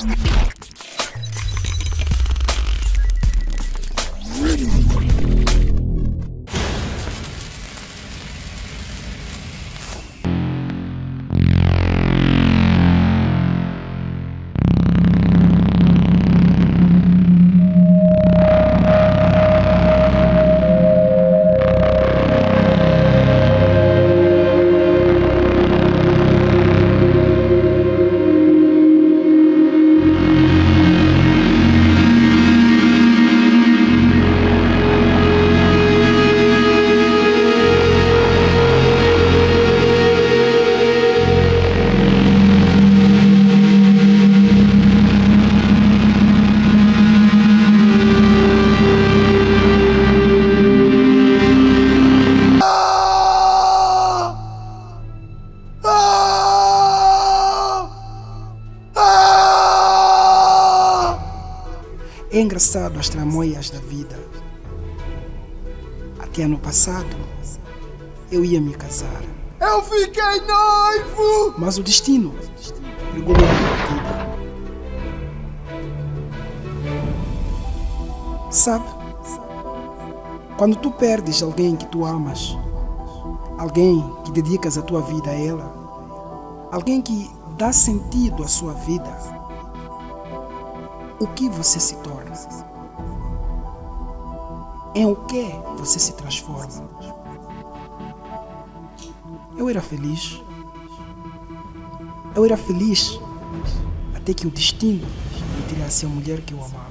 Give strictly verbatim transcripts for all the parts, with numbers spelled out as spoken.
É engraçado as tramóias da vida. Até ano passado, eu ia me casar. Eu fiquei noivo! Mas o destino pegou uma partida. Sabe? Quando tu perdes alguém que tu amas, alguém que dedicas a tua vida a ela, alguém que dá sentido à sua vida, o que você se torna? Em o que você se transforma? Eu era feliz. Eu era feliz até que o destino me tirasse a mulher que eu amava.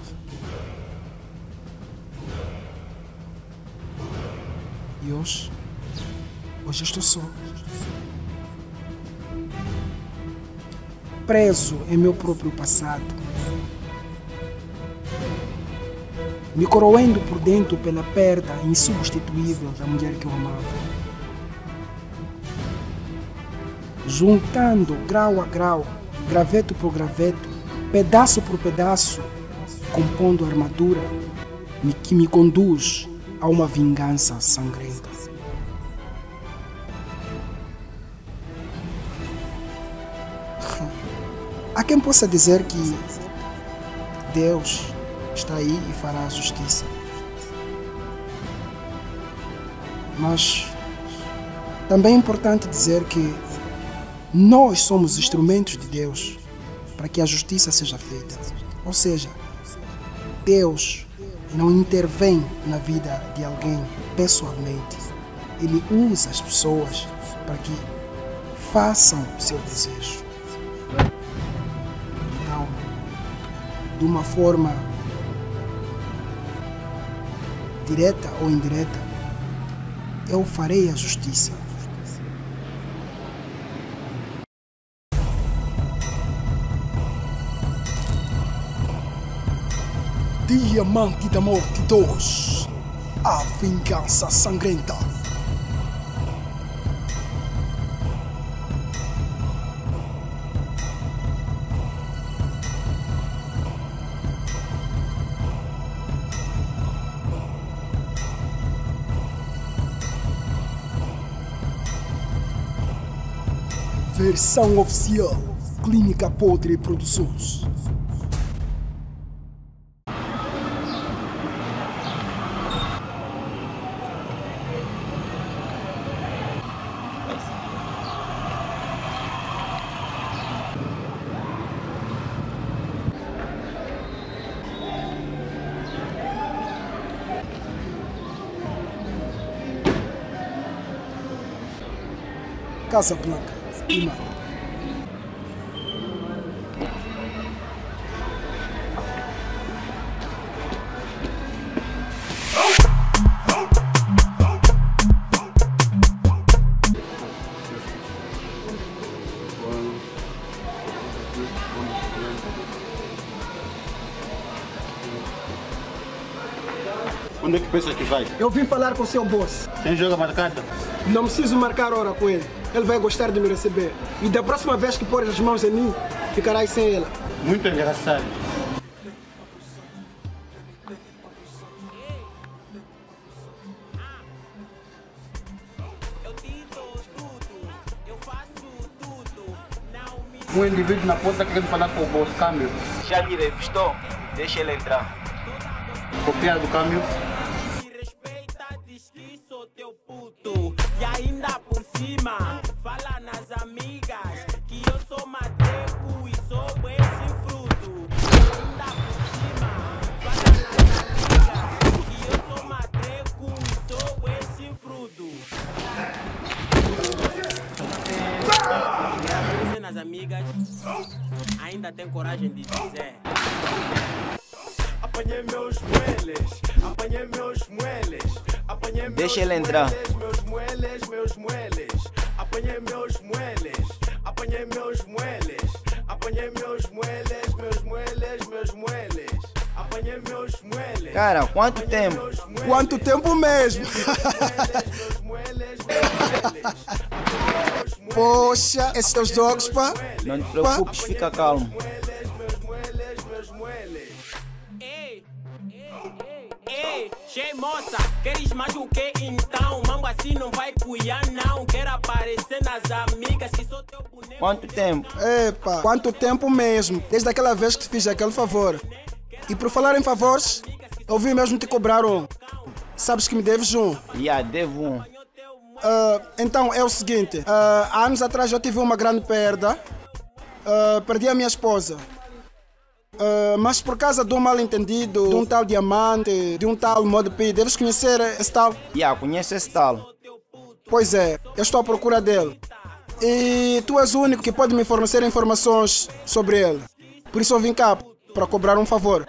E hoje, hoje eu estou só. Preso em meu próprio passado. Me coroendo por dentro pela perda insubstituível da mulher que eu amava. Juntando grau a grau, graveto por graveto, pedaço por pedaço, compondo a armadura que me conduz a uma vingança sangrenta. Há quem possa dizer que Deus está aí e fará a justiça. Mas também é importante dizer que nós somos instrumentos de Deus para que a justiça seja feita. Ou seja, Deus não intervém na vida de alguém pessoalmente. Ele usa as pessoas para que façam o seu desejo. Então, de uma forma direta ou indireta, eu farei a justiça. Diamante da Morte dois. A Vingança Sangrenta. Versão oficial, Clínica Podre Produções. Casa Blanca, Lima. Onde é que pensa que vai? Eu vim falar com o seu boss. Quem joga marcada? Não preciso marcar hora com ele. Ele vai gostar de me receber. E da próxima vez que pôr as mãos em mim, ficarás sem ela. Muito engraçado. Um indivíduo na porta querendo falar com o bolso câmbio. Já lhe revistou? Deixa ele entrar. Copiar do câmbio. E ainda por cima, fala nas amigas que eu sou mateco e sou esse fruto. E ainda por cima, fala nas amigas que eu sou mateco e sou esse fruto. Você nas amigas ainda tem coragem de dizer: apanhei meus mueles, apanhei meus mueles, apanhei meus Deixa ele entrar. meus mueles, meus mueles, apanhei meus mueles, apanhei meus mueles, apanhei meus mueles, meus mueles, meus mueles, apanhei meus mueles. Cara, quanto tempo? Quanto tempo mesmo? Poxa, esses teus jogos, pá. Não te preocupes, fica calmo. Ei, ei, che moça, queres mais o que então? Mambo assim não vai cuiar não. Quero aparecer nas amigas que sou teu boneco. Quanto tempo? Epa, quanto tempo mesmo? Desde aquela vez que te fiz aquele favor. E por falar em favores, eu vim mesmo te cobrar um. Sabes que me deves um. Já, devo um. Ah, então é o seguinte, ah, há anos atrás eu tive uma grande perda. Ah, perdi a minha esposa. Ah, mas por causa de um mal entendido, de um tal diamante, de um tal Mod P, deves conhecer esse tal? Já, conheço esse tal. Pois é, eu estou à procura dele. E tu és o único que pode me fornecer informações sobre ele. Por isso eu vim cá para cobrar um favor.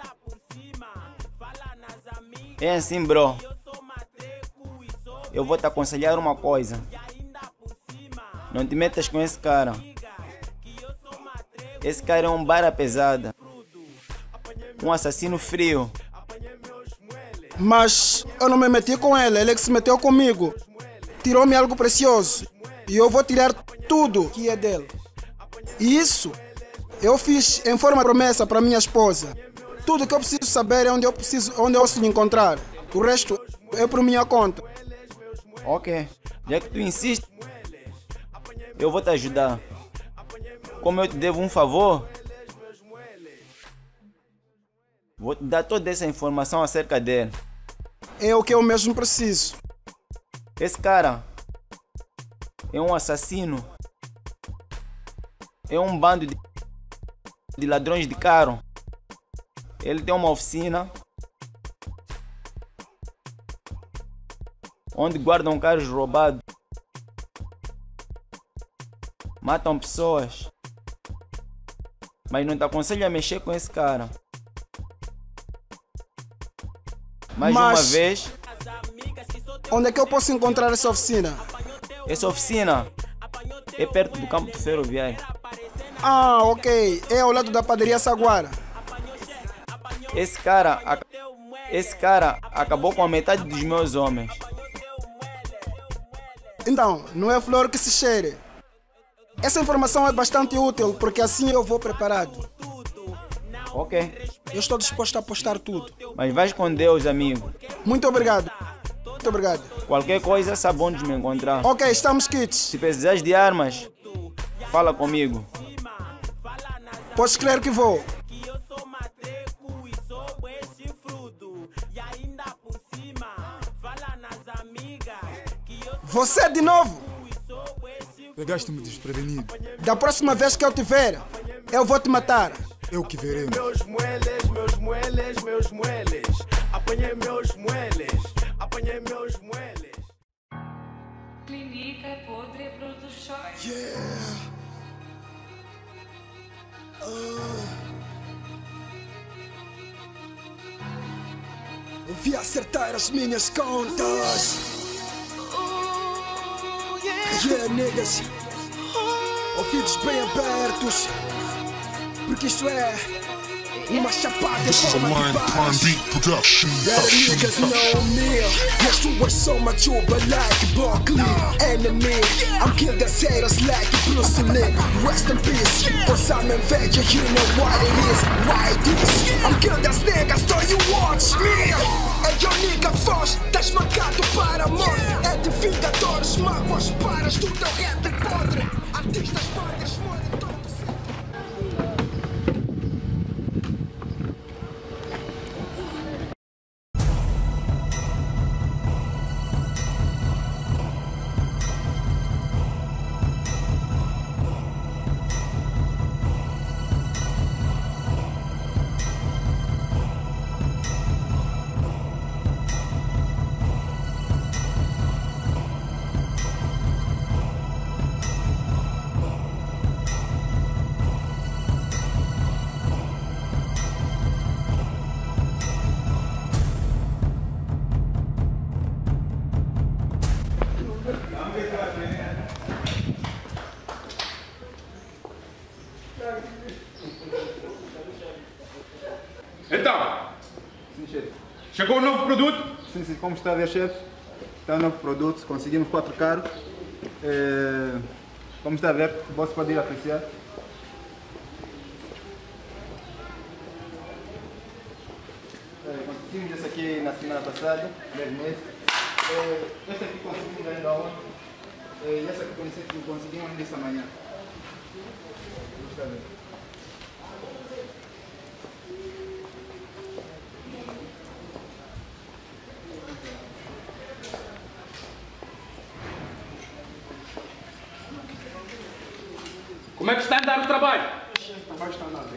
É assim, bro. Eu vou te aconselhar uma coisa. Não te metas com esse cara. Esse cara é um bara pesada. Um assassino frio. Mas eu não me meti com ele, ele é que se meteu comigo. Tirou-me algo precioso. E eu vou tirar tudo que é dele. E isso eu fiz em forma de promessa para minha esposa. Tudo que eu preciso saber é onde eu preciso, onde eu posso lhe encontrar. O resto é por minha conta. Ok. Já que tu insistes, eu vou te ajudar. Como eu te devo um favor, vou te dar toda essa informação acerca dele. É o que eu mesmo preciso. Esse cara é um assassino. É um bando de, de ladrões de carro. Ele tem uma oficina onde guardam carros roubados. Matam pessoas. Mas não te aconselho a mexer com esse cara. Mais Mas- uma vez, Onde é que eu posso encontrar essa oficina? essa oficina é perto do campo ferroviário. Ah, ok. É ao lado da padaria Saguara. Esse cara, ac- esse cara acabou com a metade dos meus homens. Então, não é flor que se cheire. Essa informação é bastante útil porque assim eu vou preparado. Ok. Eu estou disposto a apostar tudo. Mas vais com Deus, amigo. Muito obrigado. Muito obrigado. Qualquer coisa, sabe onde me encontrar. Ok, estamos quites. Se precisares de armas, fala comigo. Podes crer que vou. Que eu sou mateco e sou esse fruto. E ainda por cima, fala nas amigas que eu Você de novo? sou esse Pegaste-me desprevenido. Da próxima vez que eu te ver, eu vou te matar. Eu que veremos. meus mueles, meus mueles, meus mueles. Apanhei meus mueles, apanhei meus mueles. Clínica Podre Produções. Yeah. Eu vi acertar as minhas contas. Yeah, niggas. Ouvidos bem abertos. Porque isto é uma chapada em This is a forma de Lion Prime paz. Beat production. Yeah, niggas know me. Yes, you were so mature, but like Broccoli. Enemy, I'm kill the haters like Bruce Lee. Rest in peace, cause I'm in veg, you know what it is. Why this? I'm kill das niggas, so you watch me. É yo nigga foz, estás marcado para a morte. É de vingadores, mágoas, paras do teu rap podre. Artistas, bandas, monitores. Então, Sim, chefe. chegou o novo produto? Sim, sim, como está a ver, chefe? Está um novo produto, conseguimos quatro carros. É... Como está a ver, você pode ir apreciar. É, conseguimos esse aqui na semana passada, dez meses. É, esse aqui conseguimos ainda ontem. É, e essa aqui conseguimos, conseguimos ainda essa manhã. Está a ver. Como é que está a andar o trabalho? Não vai estar nada.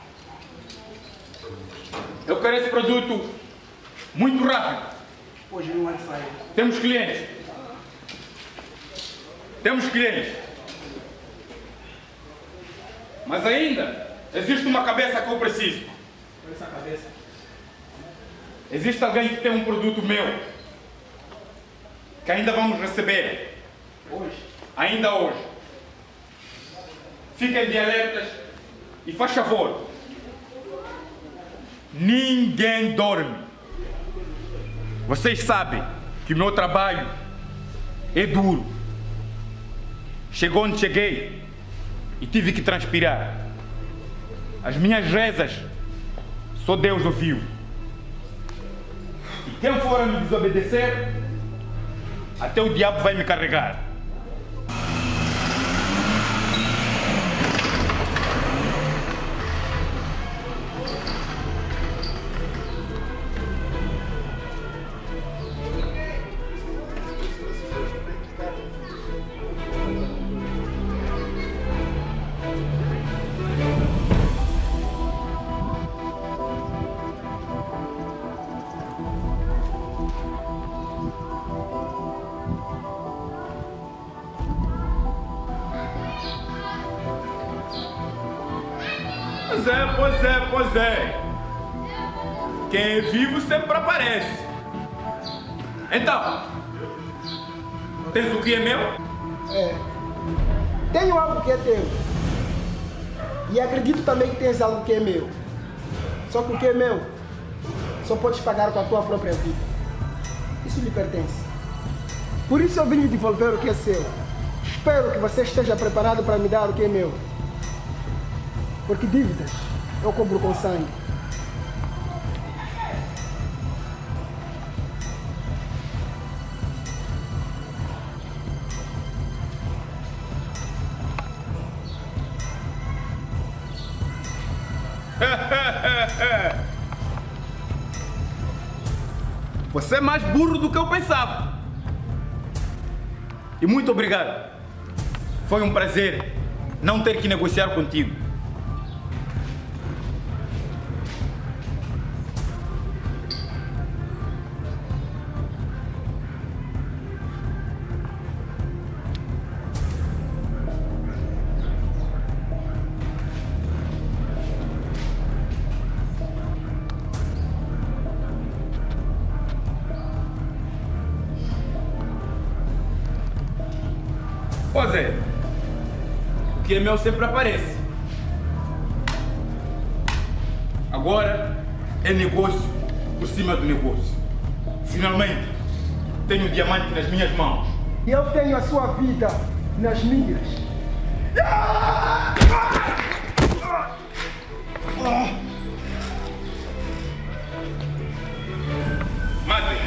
Eu quero esse produto muito rápido. Hoje não vai sair. Temos clientes. Temos clientes. Mas ainda existe uma cabeça que eu preciso. Olha essa cabeça. Existe alguém que tem um produto meu que ainda vamos receber. Hoje? Ainda hoje. Fiquem de alertas e faz favor. Ninguém dorme. Vocês sabem que o meu trabalho é duro. Chegou onde cheguei e tive que transpirar. As minhas rezas só Deus ouviu. E quem for a me desobedecer, até o diabo vai me carregar. Pois é, pois é, pois é. Quem é vivo sempre aparece. Então, tens o que é meu? É. Tenho algo que é teu. E acredito também que tens algo que é meu. Só que o que é meu, só podes pagar com a tua própria vida. Isso lhe pertence. Por isso eu vim lhe devolver o que é seu. Espero que você esteja preparado para me dar o que é meu. Porque dívidas eu cobro com sangue. Você é mais burro do que eu pensava. E muito obrigado. Foi um prazer não ter que negociar contigo. Pois é, o que é meu sempre aparece. Agora é negócio por cima do negócio. Finalmente tenho o diamante nas minhas mãos. E eu tenho a sua vida nas minhas. Mate.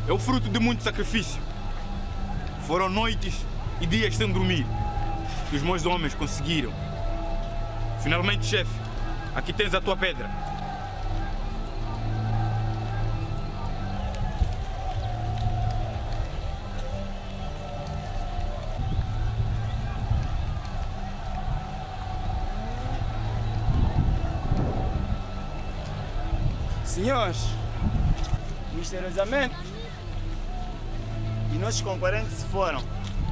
é o fruto de muito sacrifício. Foram noites e dias sem dormir que os meus homens conseguiram. Finalmente, chefe, aqui tens a tua pedra. Senhores, misteriosamente, e nossos concorrentes se foram.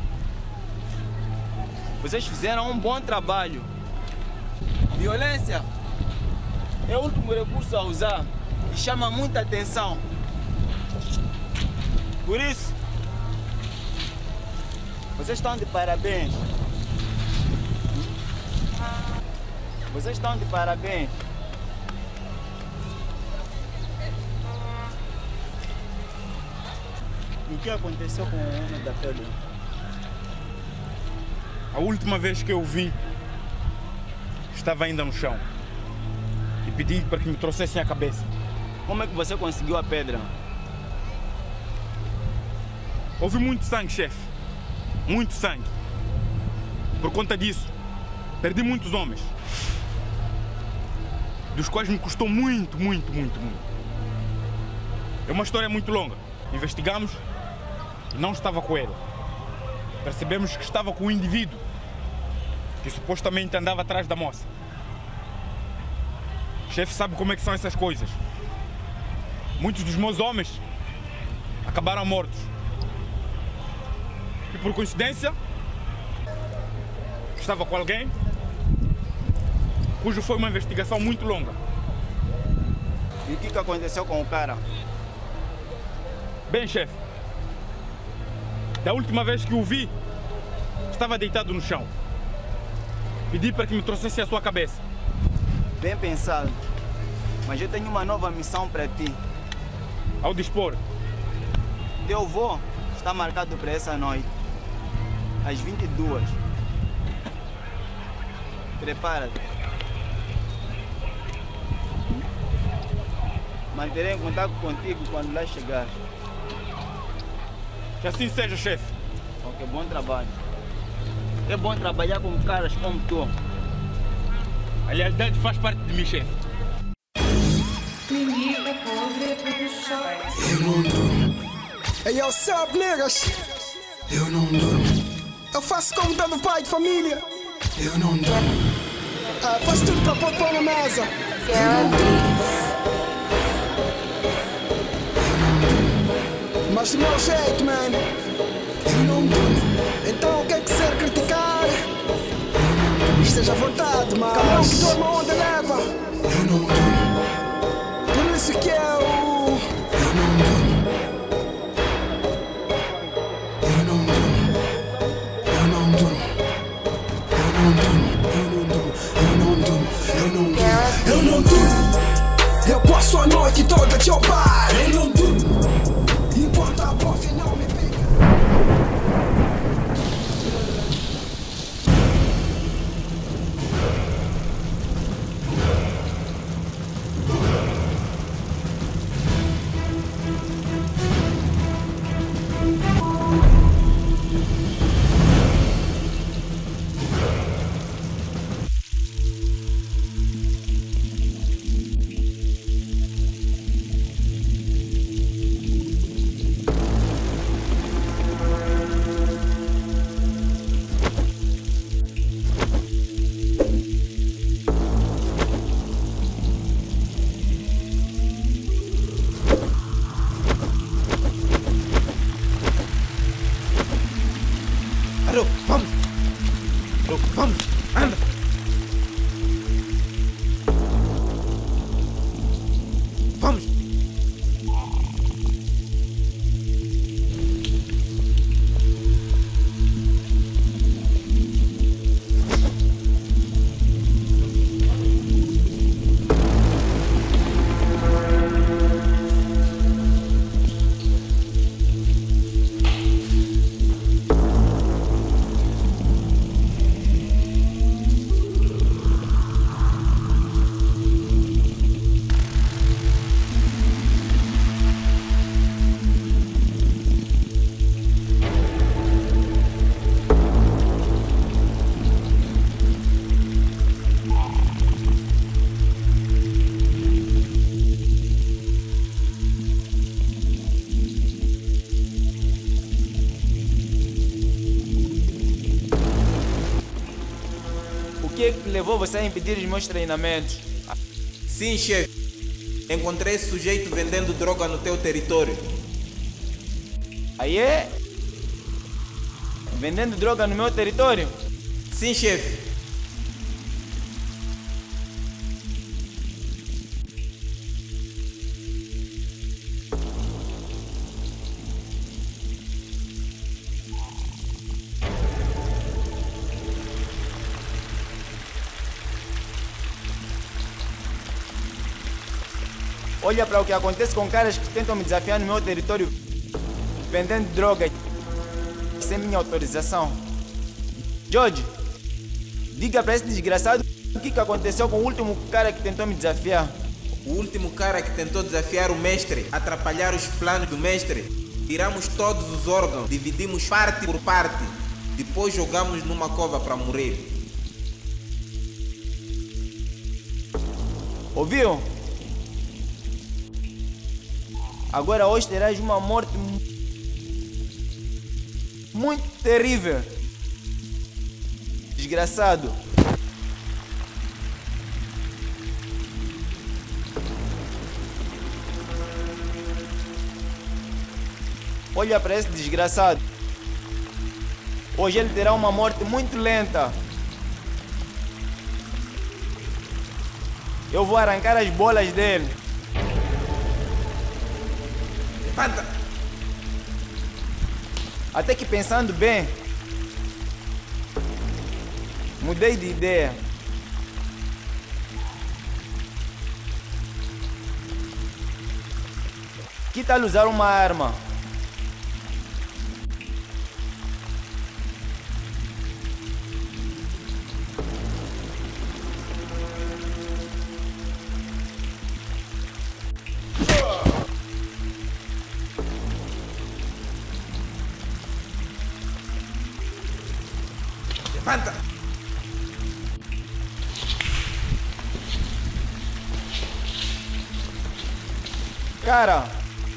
Vocês fizeram um bom trabalho. Violência é o último recurso a usar e chama muita atenção. Por isso, vocês estão de parabéns. Vocês estão de parabéns. E o que aconteceu com o homem da pedra? A última vez que eu o vi, estava ainda no chão. E pedi para que me trouxessem a cabeça. Como é que você conseguiu a pedra? Houve muito sangue, chefe. Muito sangue. Por conta disso, perdi muitos homens. Dos quais me custou muito, muito, muito, muito. É uma história muito longa. Investigamos e não estava com ele. Percebemos que estava com um indivíduo que supostamente andava atrás da moça. O chefe sabe como é que são essas coisas. Muitos dos meus homens acabaram mortos. E por coincidência, estava com alguém cujo foi uma investigação muito longa. E o que que aconteceu com o cara? Bem, chefe, da última vez que o vi, estava deitado no chão. Pedi para que me trouxesse a sua cabeça. Bem pensado. Mas eu tenho uma nova missão para ti. Ao dispor. Teu voo está marcado para essa noite, às vinte e duas. Prepara-te. Manterei em contato contigo quando lá chegar. Que assim seja, chefe. Ok, bom trabalho. É bom trabalhar com caras como tu. A lealdade faz parte de mim, chefe. Clínica Pobre Produções. Eu não durmo. Hey, yo, sup, niggas? Eu não durmo. Eu faço como todo pai de família. Eu não durmo. Ah, faço tudo para pôr pão na mesa. Eu não durmo. Mas do meu jeito, man. Eu não durmo. Então o que é que ser criticar? Esteja à vontade, mas cada um que dorme onde leva. Eu não durmo. Por isso que eu Eu não durmo. Eu não durmo. Eu não durmo. Eu não durmo. Eu não durmo. Eu não durmo. Eu não durmo. Eu passo a noite toda de bar. Eu não durmo. Enquanto a bofe não me pega. levou você a impedir os meus treinamentos? Sim, chefe. Encontrei esse sujeito vendendo droga no teu território. Aí é? Vendendo droga no meu território? Sim, chefe. Olha para o que acontece com caras que tentam me desafiar no meu território vendendo droga sem minha autorização. George, diga para esse desgraçado o que, que aconteceu com o último cara que tentou me desafiar. O último cara que tentou desafiar o mestre, atrapalhar os planos do mestre. Tiramos todos os órgãos, dividimos parte por parte. Depois jogamos numa cova para morrer. Ouviu? Agora hoje terás uma morte muito terrível. Desgraçado. Olha para esse desgraçado. Hoje ele terá uma morte muito lenta. Eu vou arrancar as bolas dele. Levanta! Até que pensando bem, mudei de ideia. Que tal usar uma arma? Levanta! Cara,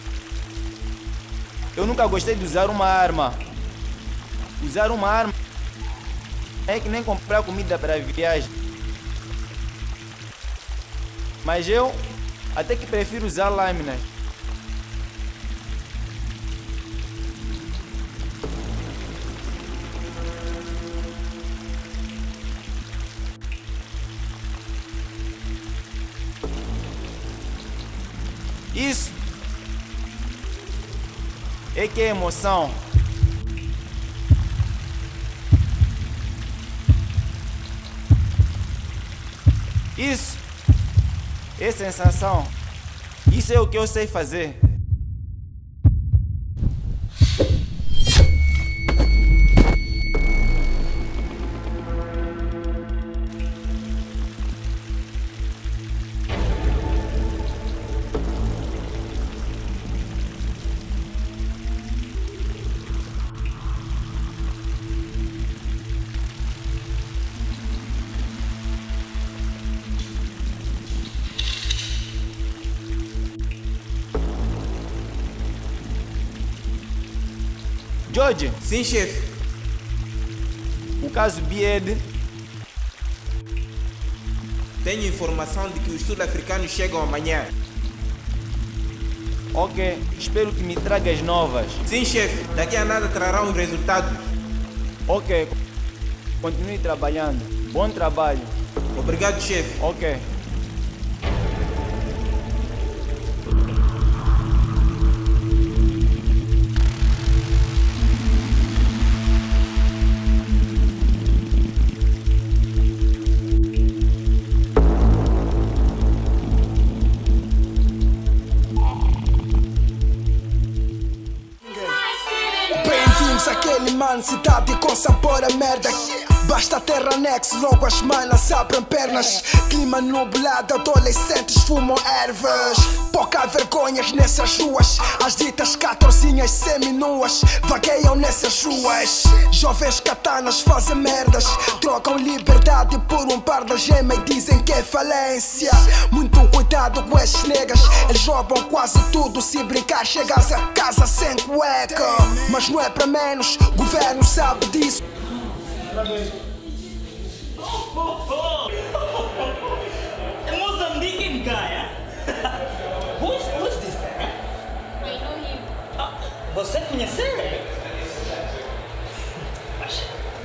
eu nunca gostei de usar uma arma. Usar uma arma é que nem comprar comida para viagem. Mas eu até que prefiro usar lâminas. Isso é que é emoção. Isso é sensação. Isso é o que eu sei fazer. George? Sim, chefe. O caso Bied. Tenho informação de que os sul-africanos chegam amanhã. Ok, espero que me tragas novas. Sim, chefe. Daqui a nada trarão os resultados. Ok, continue trabalhando. Bom trabalho. Obrigado, chefe. Ok. Bem-vindos àquele mano, cidade com sabor a merda. Basta ter anexo, logo as manas abrem pernas. Clima nublado, adolescentes fumam ervas. Pouca vergonhas nessas ruas. As ditas catorzinhas seminuas vagueiam nessas ruas. Jovens katanas fazem merdas, trocam liberdade por um par de gema e dizem que é falência. Muito cuidado com esses negas, eles roubam quase tudo. Se brincar chegas a casa sem cueca. Mas não é pra menos, o governo sabe disso. conhecer. Baixa.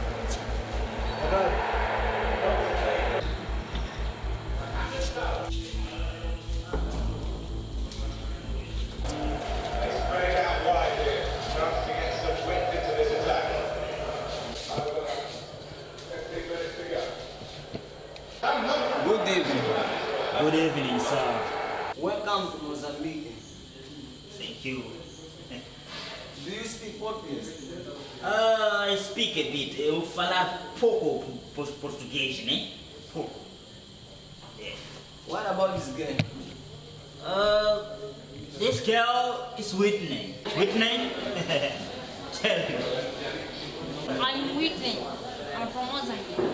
Good evening. Good evening, sir. Welcome to Mozambique. Thank you. Do you speak Portuguese? Uh, I speak a bit. Eu falar pouco por- português, né? Pouco. Yeah. What about this girl? Uh, this girl is Whitney. Whitney? Tell me. I'm Whitney. I'm from Mozambique.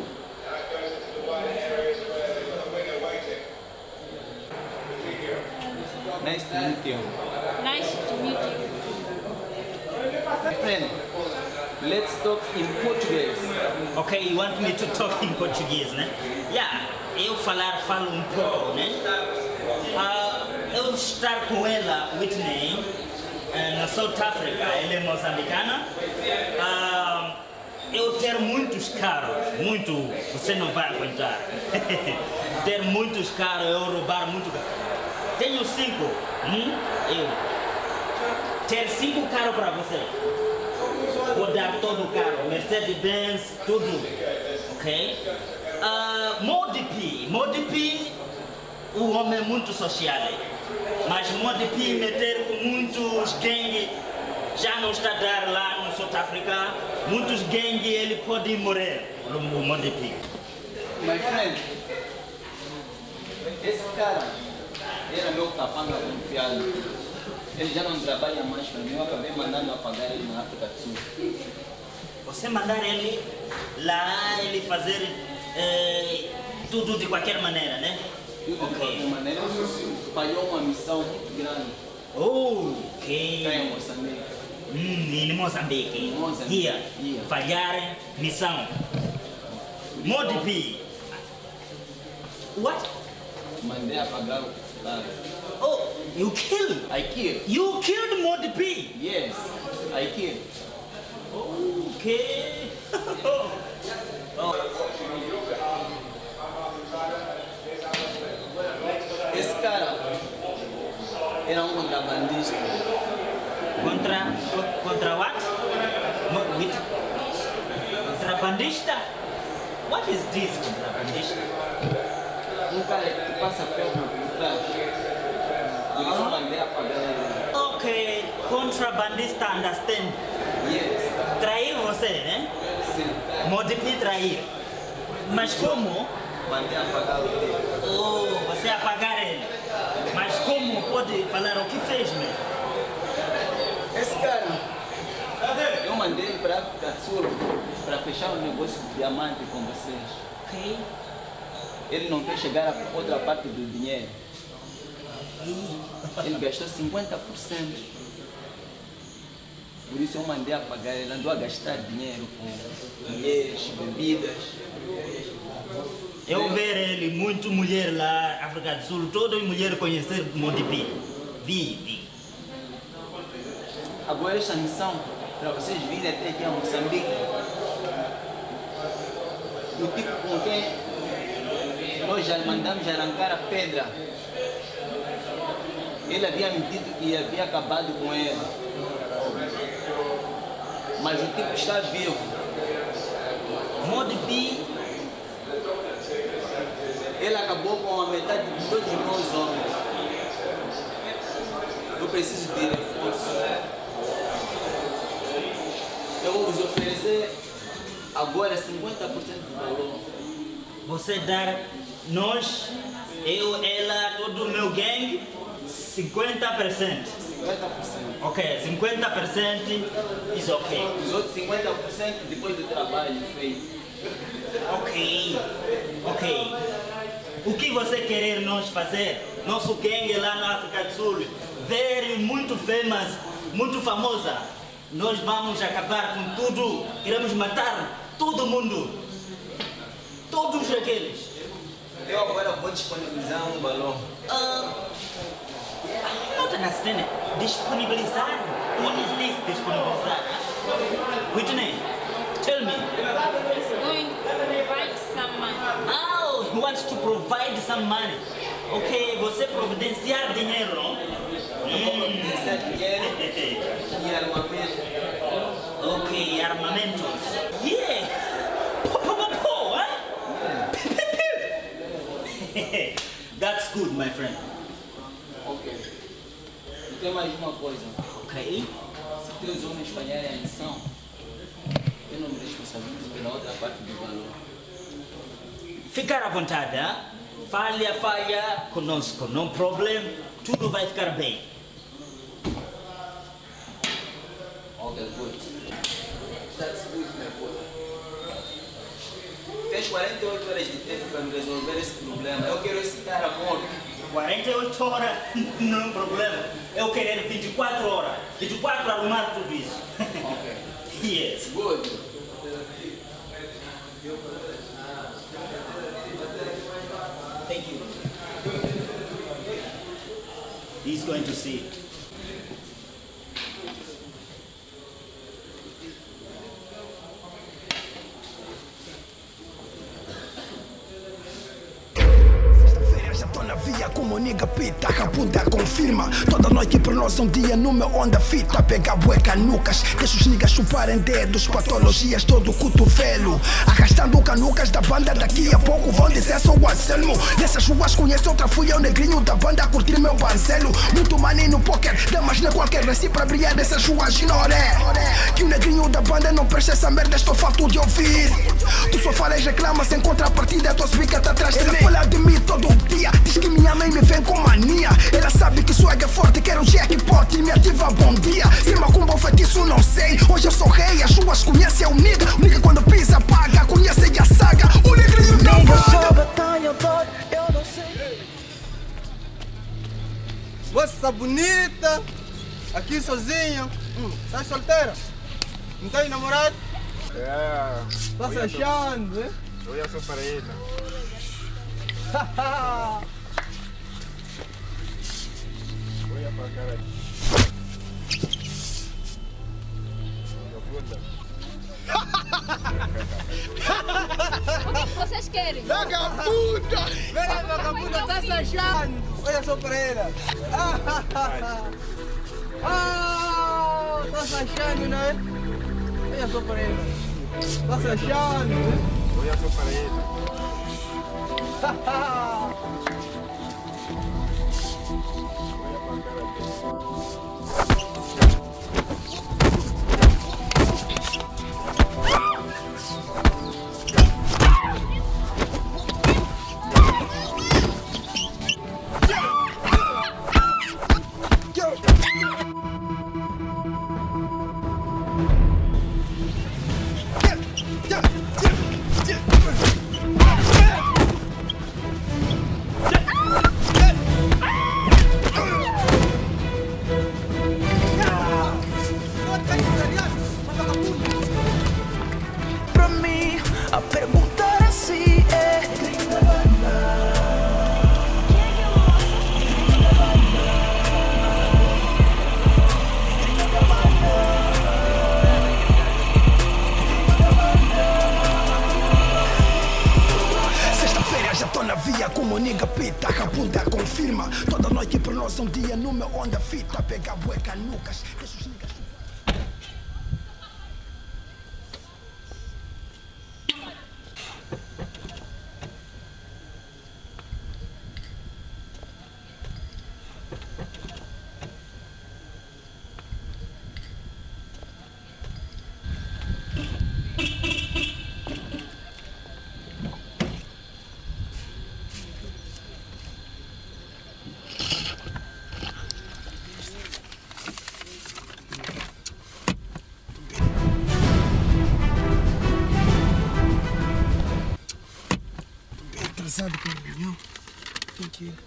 Nice to meet you. Nice to meet you. My friend, let's talk in Portuguese. Okay, you want me to talk in Portuguese, né? Yeah, eu falar, falo um pouco, né? Uh, eu estar com ela, Whitney, uh, na South Africa, ela é moçambicana. Uh, eu ter muitos carros, muito, você não vai aguentar. Ter muitos carros, eu roubar muito carro. Tenho cinco, hum? Eu. Ter cinco carros para você. Vou dar todo o carro, Mercedes-Benz, tudo, ok? Uh, Modipi, Modipi, o homem é muito social, mas Modipi meter com muitos gangues, já não está a dar lá no South Africa, muitos gangues ele pode morrer, o Modipi. My friend, esse cara era meu capanga confiado. Ele já não trabalha mais para mim, eu acabei mandando apagar ele na África do Sul. Você mandar ele lá, ele fazer eh, tudo de qualquer maneira, né? Tudo de qualquer maneira, falhou uma missão muito grande. Oh, ok. Está em Moçambique. Hum, em Moçambique. Moçambique. Here. Yeah. Falhar missão. Modipi. What? Mandei apagar o cara. Oh, you killed? I killed. You killed Modipi? Yes, I killed. Okay. Oh. Esse cara era um contrabandista. Contra, contra what? Mo- with- Contrabandista? What is this contrabandista? Um cara que passa perna por trás. Por isso mandei apagar ele. Ok, contrabandista, understand? Yes. Trair você, né? Sim. Modipi trair. Mas como? Mandei apagar ele. Oh, você apagar ele. Mas como pode falar o que fez mesmo? Esse cara, eu mandei ele para a África do Sul para fechar um negócio de diamante com vocês. Ok. Ele não quer chegar a outra parte do dinheiro. Ele gastou cinquenta por cento. Por isso eu mandei apagar. Ele andou a gastar dinheiro com mulheres, bebidas. Eu ver ele, muito mulher lá, África do Sul, toda mulher conhecer Modipi. Vi, vi. Agora esta missão, para vocês virem até aqui a Moçambique, o tipo com quem nós já mandamos arrancar a pedra, ele havia me dito que havia acabado com ele. Mas o tipo está vivo. Modipi, Ele acabou com a metade de todos os meus homens. Eu preciso de reforço. Eu vou vos oferecer agora cinquenta por cento do valor. você dar nós, eu, ela, todo o meu gangue, cinquenta por cento. cinquenta por cento. Ok, cinquenta por cento is ok. Os outros cinquenta por cento depois do trabalho feito. Ok, ok. O que você querer nós fazer? Nosso gangue lá na África do Sul, very, muito famous, muito famosa. Nós vamos acabar com tudo. Queremos matar todo mundo. Todos aqueles. Eu agora vou disponibilizar um valor. Ah, Not understanding. Disponibilizar. What is this disponibilizar? Whitney, tell me. He's going to provide some money. Oh, he wants to provide some money. Ok, você providenciar dinheiro, não? Providenciar dinheiro e armamento. Ok, armamentos. Yeah! Pô, pô, pô, pô, hein? That's good, my friend. Ok. E tem mais uma coisa. Ok. Se teus homens falharem a missão, eu não me responsabilizo pela outra parte do valor. Ficar à vontade, hein? Falha, falha conosco, não problema. Tudo vai ficar bem. Ok, good. That's good, my boy. Tens quarenta e oito horas de tempo para me resolver esse problema. Eu quero esse cara morto. quarenta e oito horas, não é problema. Eu quero vinte e quatro horas. vinte e quatro para arrumar tudo isso. Ok. Yes. Good. Thank you. He's going to see it. Já tô na via como nigga pita, a bunda confirma. Toda noite para nós um dia no meu onda fita. Pega bueca nucas, deixa os niggas chuparem dedos. Patologias todo cotovelo, arrastando canucas da banda. Daqui a pouco vão dizer sou o Anselmo. Nessas ruas conheço outra fui eu negrinho da banda a curtir meu bancelo. Muito money no poker, damas não é qualquer reci para brilhar nessas ruas ignore. Que o negrinho da banda não presta essa merda, estou farto de ouvir. Tu só falas reclama sem contrapartida, tua bica tá atrás de mim. Ela fala de mim todo dia, diz que minha mãe me vem com mania. Ela sabe que swag é forte, quero jackpot e me ativa bom dia. Se macumba ou feitiço não sei, hoje eu sou rei, as ruas conhecem o nigga. O nigga quando pisa paga, conhece a saga. O negrinho da banda. Eu não sei. Moça bonita, aqui sozinho. Hum, tá solteira? Não tem namorado? É. Tá se achando, hein? Eu ia só para ele. Olha para a cara aqui. O que vocês querem? Vagabunda! Vem, vagabunda, tá se achando? Olha só para ela. Ah, tá se achando, né? Olha só para ela. Tá se achando, né? Olha só para ele. Como nigga pita, a bunda confirma. Toda noite para nós um dia no meu onda fita. Pega bueca nucas, deixa os niggas. Atrasado para a reunião. Tem que ir.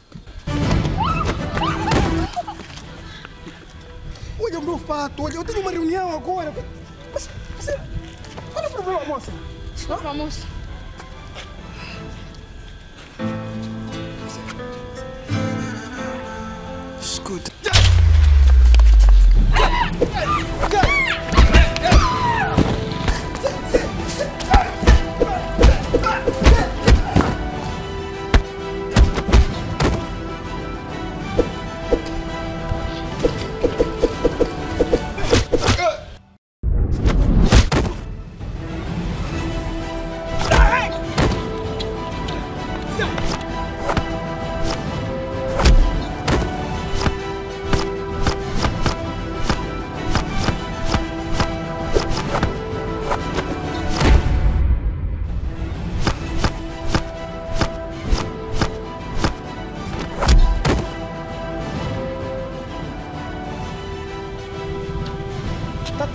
Olha o meu fato, olha, eu tenho uma reunião agora. Mas, você, qual é o problema, moça? Desculpa, moça. Escute.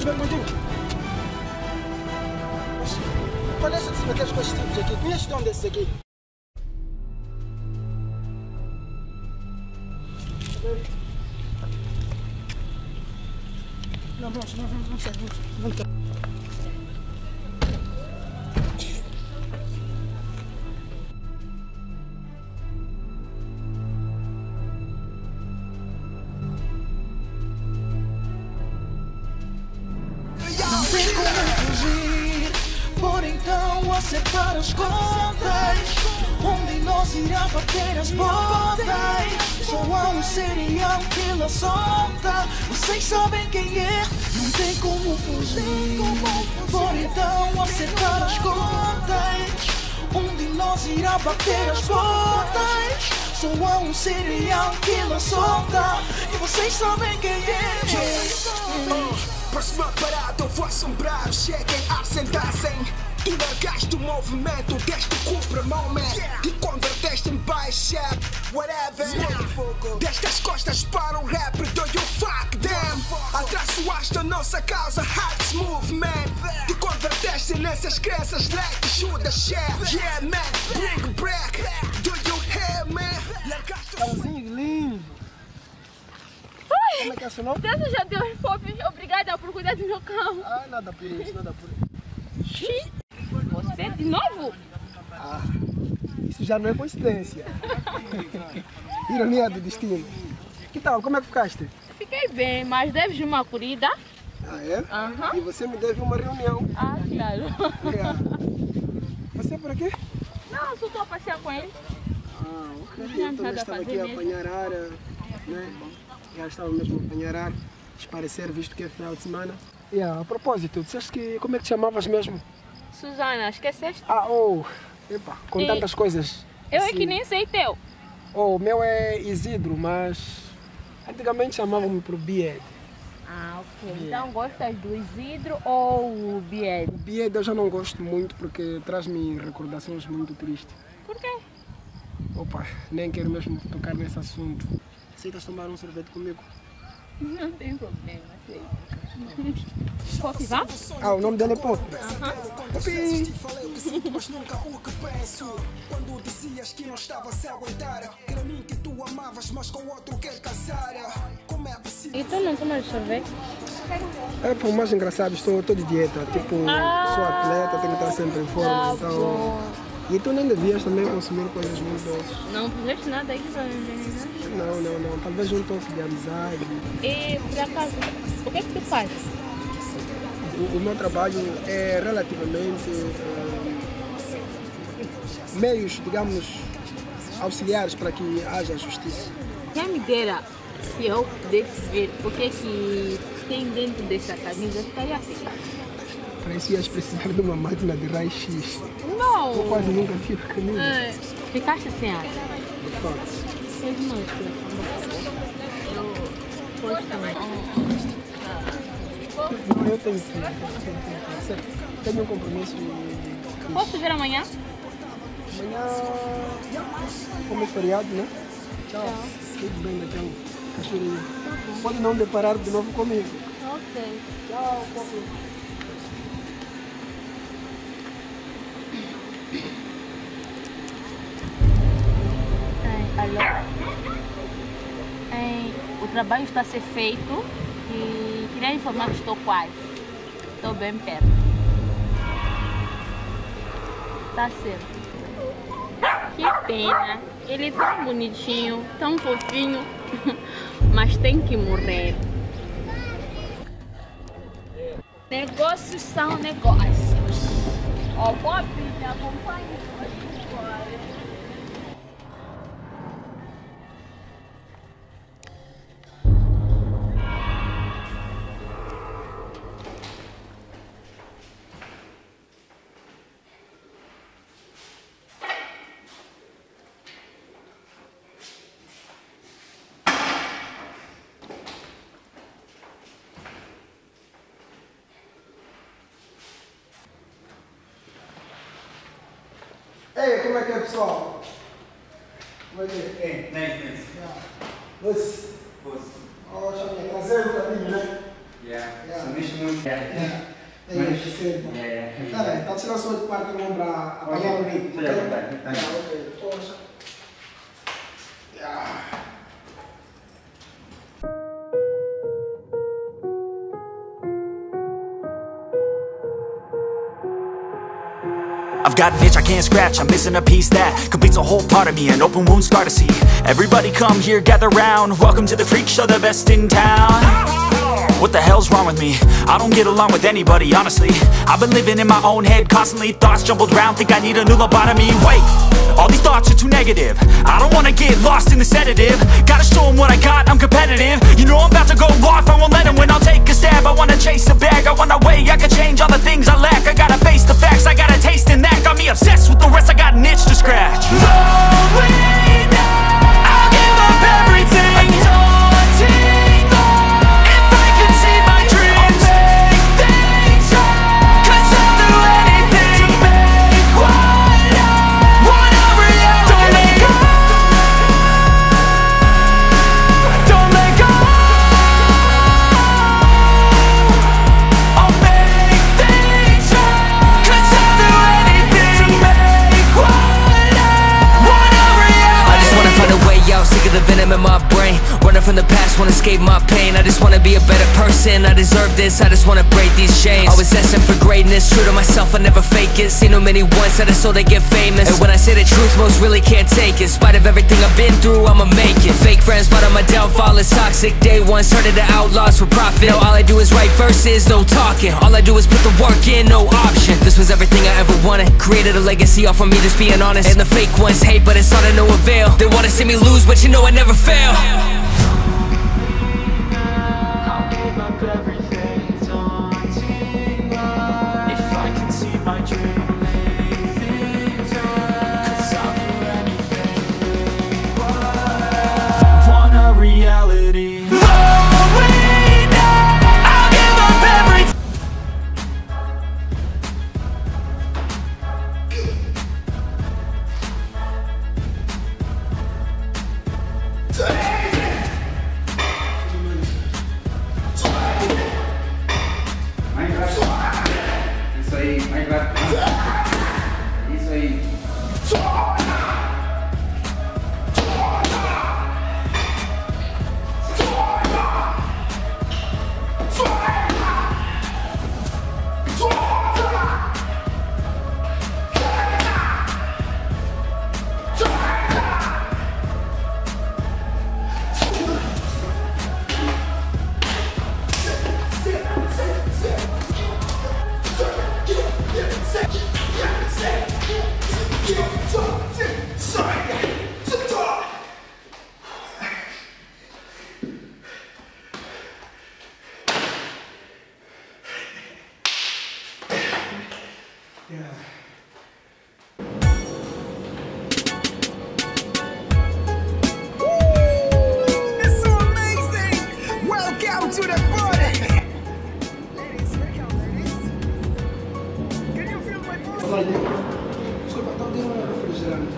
ver contigo? Mas, qual deixa de se meter com esses tipos aqui? Conheces de onde esses aqui? Não, vamos, vamos, vamos, vamos, vamos, vamos. Não tem como fugir, por então acertar as contas. Um de nós irá bater as botas. Só há um serial killer solta. Vocês sabem quem é, não tem como fugir. Por então acertar as contas. Um de nós irá bater as botas. Só há um serial killer solta. E vocês sabem quem é. Próxima parada eu vou assombrar. Cheguem a sentar-se. Tu largaste o movimento, deste o cu para moment e converteste em baixa, whatever. Deste as costas para um rapper, do you fuck them? Atraçoaste a nossa causa, Hearts Movement. Te converteste nessas crenças, like shoot the shit. Yeah man, bring back, do you hear me? Calzinho lindo. Como é que é seu nome? Deus já deu os pop. Obrigada por cuidar do meu cão. Ah, nada por isso, nada por isso. Você de novo? Ah, isso já não é coincidência. Ironia do destino. Que tal? Como é que ficaste? Fiquei bem, mas deves uma corrida. Ah, é? Aham. E você me deve uma reunião. Ah, claro. É. Você é por aqui? Não, só estou a passear com ele. Ah, ok. Não Eu tinha também nada a estava fazer aqui a mesmo. apanhar ar, né? Já estava mesmo a apanhar ar, esparecer, visto que é final de semana. Yeah, a propósito, disseste que como é que te chamavas mesmo? Susana, esqueceste? Ah, oh, epa, com E- tantas coisas. Eu é assim. que nem sei teu. Oh, o meu é Isidro, mas antigamente chamavam-me por Bied. Ah, ok. Então gostas do Isidro ou o Bied? O Bied eu já não gosto muito porque traz-me recordações muito tristes. Por quê? Opa, nem quero mesmo tocar nesse assunto. Aceitas tomar um sorvete comigo? Não tem problema, sei. Pop, vá? Ah, o nome dele é Pop. Popi! Mas nunca o que penso. Quando dizias que não estavas a aguentar, que era mim que tu amavas, mas com outro quer casar. Como é possível? E tu não tomas sorvete? É, por mais engraçado, estou, estou de dieta. Tipo, Ah, sou atleta, tenho que estar sempre em forma. tá então... bom. E tu nem devias também consumir coisas muito doces. Não fizeste nada aí pra mim, Não, não, não. Talvez um toque de amizade. E por acaso, o que é que tu faz? O, o meu trabalho é relativamente eh, meios, digamos, auxiliares para que haja justiça. Quem me dera se eu pudesse ver o que é que tem dentro dessa camisa, eu ficaria feliz. Parecias precisar de uma máquina de raio-x. Não! Eu quase nunca tive camisa. É, ficaste sem ar. De fato. Fez uma coisa. Eu gosto também. Não, eu tenho que ir. Tenho um compromisso. e- Posso ver amanhã? Amanhã, como é feriado, né? Tchau. Tudo bem, então. Cachoeirinha. Pode não deparar de novo comigo. Ok. Tchau, Popi. Ai, alô? Ai, o trabalho está a ser feito e queria informar que estou quase. Estou bem perto. Tá certo. Que pena. Ele é tão bonitinho, tão fofinho, mas tem que morrer. Negócios são negócios. Ó, Bob, me acompanha. Ei, como é que é, pessoal? Como é que é? Hey, nice, nice. Você? Boss. Oh, já me trazer o caminho, né? Yeah. Yeah. Se mexe muito. É, é, percebo. Tá bem, está a tirar só de parte não para apagar o ritmo. Esteja à vontade. Ah, ok. Poxa. Yeah. I've got an itch I can't scratch, I'm missing a piece that completes a whole part of me, an open wound scar to see. Everybody come here, gather round, welcome to the freak show, the best in town. What the hell's wrong with me? I don't get along with anybody, honestly. I've been living in my own head constantly, thoughts jumbled round, think I need a new lobotomy. Wait, all these thoughts are too negative, I don't wanna get lost in the sedative. Gotta show them what I got, I'm competitive. You know I'm about to go off, I won't let them win, I'll take a stab. I wanna chase a bag, I wanna weigh, I can change all the things I lack. I gotta face the facts, I got a taste in that. Got me obsessed with the rest, I got an itch to scratch. Slowly now, I'll give up everything. Daunting all, if I could see my dreams, I'll make things right. Cause I'll do anything to make what I want a reality. Don't let go, don't let go. I'll make things right. Cause I'll do anything to make what I want a reality. I just wanna find a way out, sick of the venom in my brain. Running from the past, wanna escape my pain. I just wanna be a better person, I deserve this. I just wanna break these chains. Always asking for greatness, true to myself, I never fake it. Seen too many once that I so they get famous. And when I say the truth, most really can't take it. In spite of everything I've been through, I'ma make it. Fake friends, but on my downfall is toxic. Day one, started the outlaws for profit. Now all I do is write verses, no talking. All I do is put the work in, no option. This was everything I ever wanted. Created a legacy off of me, just being honest. And the fake ones hate, but it's all to no avail. They wanna see me lose, but you know I never fail. I'll give up everything, daunting all, if I can see my dream, make things right. Cause I'll do anything, what I want a reality. Slowly now, I'll give up everything. Mais rápido. Isso aí, mais rápido. Isso aí. It's so amazing! Welcome to the party! Can you feel my voice? Desculpa, está dentro do refrigerante.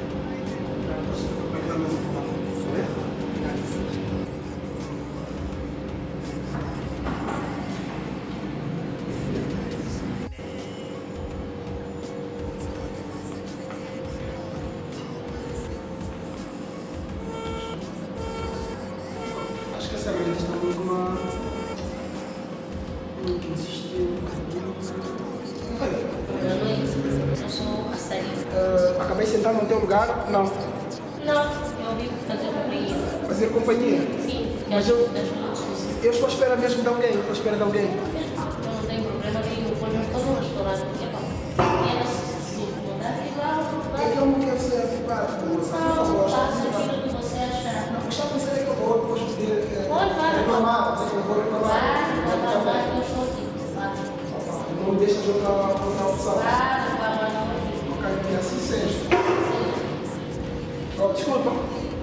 Acho que essa mulher está muito uma... que insistiu. Eu sou a Sarisa. Uh, acabei sentado no teu lugar? Não. Não, eu vim fazer companhia. Fazer companhia? Sim, porque Mas eu, eu, eu, eu estou à espera mesmo de alguém, estou à espera de alguém. eu não tenho problema nenhum, quando eu estou no restaurante, porque não. E ela se incomodar, igual, É que eu não quero ser afetado, por favor. faça aquilo que você achar. Não custa dizer que eu vou depois pedir. Pode, vai. Reclamar, dizer que eu vou reclamar. Vai, vai, vai, eu estou aqui. Vai. Não me deixa de outra outra opção. Vai, vai, vai, vai. Ok, que assim seja. Oh, desculpa.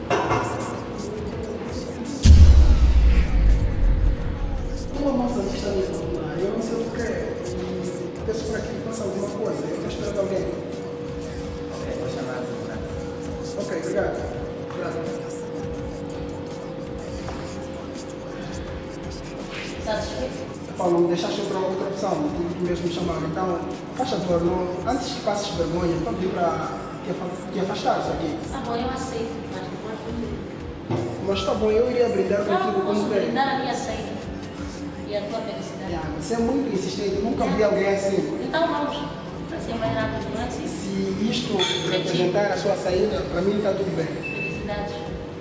Uma moça que está me falando, eu não sei o que é. Peço para que faça alguma coisa, eu estou esperando alguém. Ok, vou chamar. Ok, obrigado. Obrigado. Satisfeito? Paulo, não me deixaste para outra opção, não tive que mesmo chamar. Então, faz favor, não, antes que passes vergonha, estou a pedir para te afastares aqui. Tá bom, eu aceito, mas depois tu... Mas tá bom, eu iria brindar Não, contigo não posso como quer. brindar a minha aceita. E a tua felicidade. Yeah, você é muito insistente, eu nunca vi alguém assim. Então vamos. Assim vai nada, não é assim? Se isto representar a sua saída, para mim está tudo bem. Felicidades.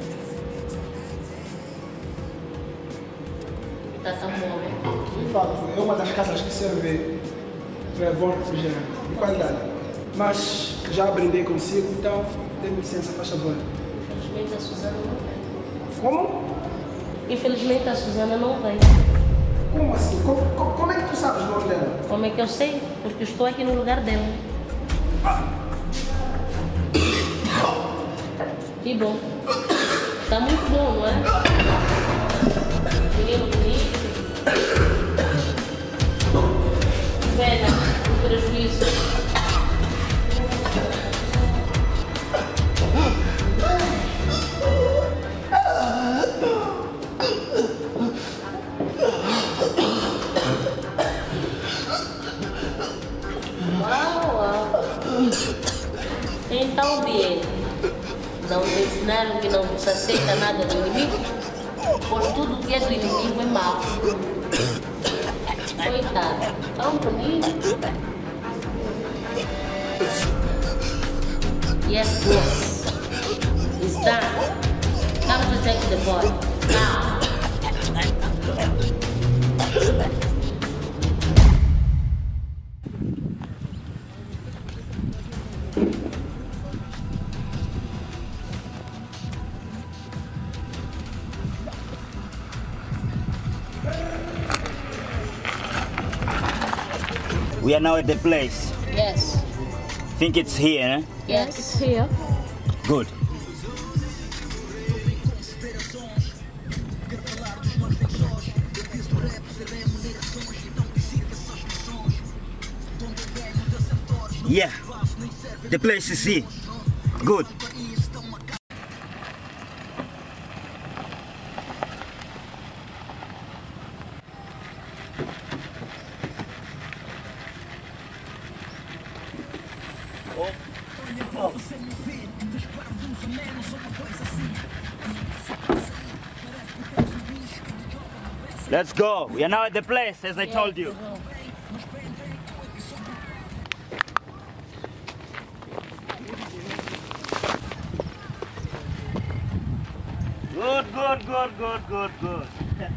E tá tão bom, né? De fato, é uma das casas que serve é, bom refrigerante, de qualidade. Mas já brindei consigo, então dê licença, faz favor. Infelizmente a Suzana não vem. Como? Infelizmente a Suzana não vem. Como assim? Como, como, como é que tu sabes o nome dela? Como é que eu sei? Porque estou aqui no lugar dela. Que bom. Tá muito bom, não é? Menino bonito. Pena, um prejuízo. Então, Biel, não te ensinaram que não se aceita nada do inimigo? Pois tudo que é do inimigo é mau. Coitado, tão bonito. Yes, boss. It's done. Come to take the boy. Now. We are now at the place. Yes. Think it's here, eh? Yes, it's here. Good. Yeah, the place is here. Good. Let's go. We are now at the place, as I told you. Good, good, good, good, good, good.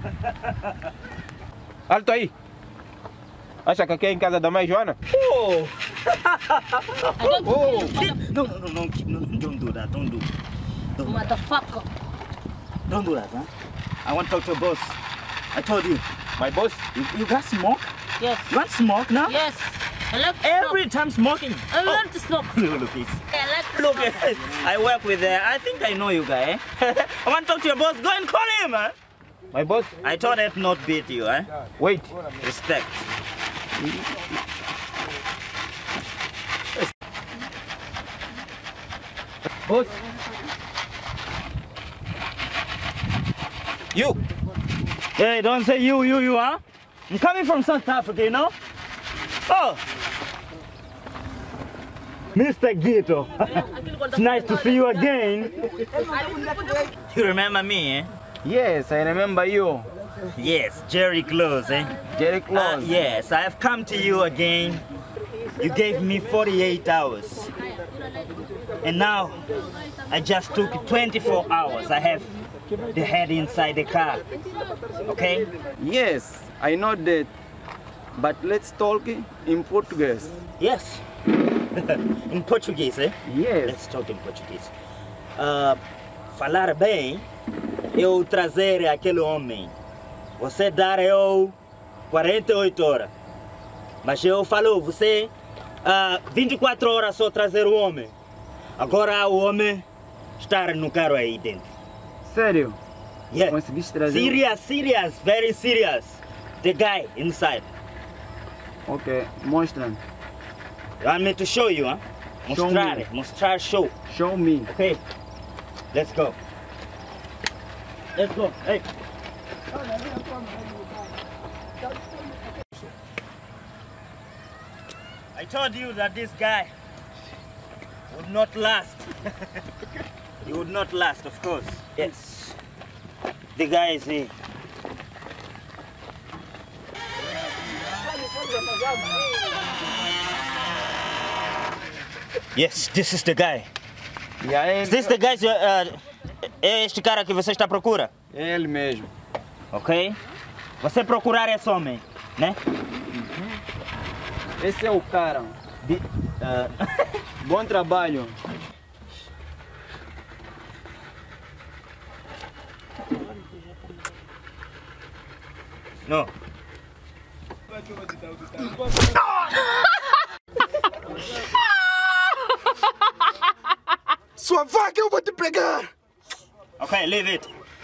Alto aí. Acha que aqui é em casa da mãe Joana? Oh! Oh! No, no, no, no, no, don't do that. Don't do. Don't Motherfucker. Don't do that, huh? I want to talk to your boss. I told you. My boss? You, you got smoke? Yes. You want smoke now? Yes. I like to Every smoke. time smoking. I like to smoke. Look, look, it's, I like to look, smoke. I work with, uh, I think I know you guy, eh? I want to talk to your boss. Go and call him, eh? My boss? I thought I'd not beat you, eh? Wait. Respect. Boss. You. Hey, don't say you, you, you, huh? I'm coming from South Africa, you know? Oh! Mister Gito. It's nice to see you again. You remember me, eh? Yes, I remember you. Yes, Jerry Close, eh? Jerry Close. Uh, yes, I have come to you again. You gave me forty-eight hours. And now, I just took twenty-four hours. I have the head inside the car. Okay? Yes, I know that. But let's talk in Portuguese. Yes. In Portuguese, eh? Yes. Let's talk in Portuguese. Uh, falar bem, eu trazer aquele homem. Você dar eu quarenta e oito horas. Mas eu falo, você uh, vinte e quatro horas só trazer o homem. Agora o homem está no carro aí dentro. Sério? Yeah. Conseguiste trazer? Serious, serious, very serious. The guy inside. Ok, mostra. You want me to show you, huh? Show Mostrar, me. mostrar, show. Show me. Okay, let's go. Let's go. Hey. I told you that this guy would not last. He would not last, of course. Yes. The guy is here. Yes, this is the guy. Yeah, is this the guy? Uh, é este cara que você está à procura? É ele mesmo. Ok. Você procurar esse homem, né? Esse é o cara. De, uh... Bom trabalho. Não. Sua vaca, eu vou te pegar! Ok, leave it.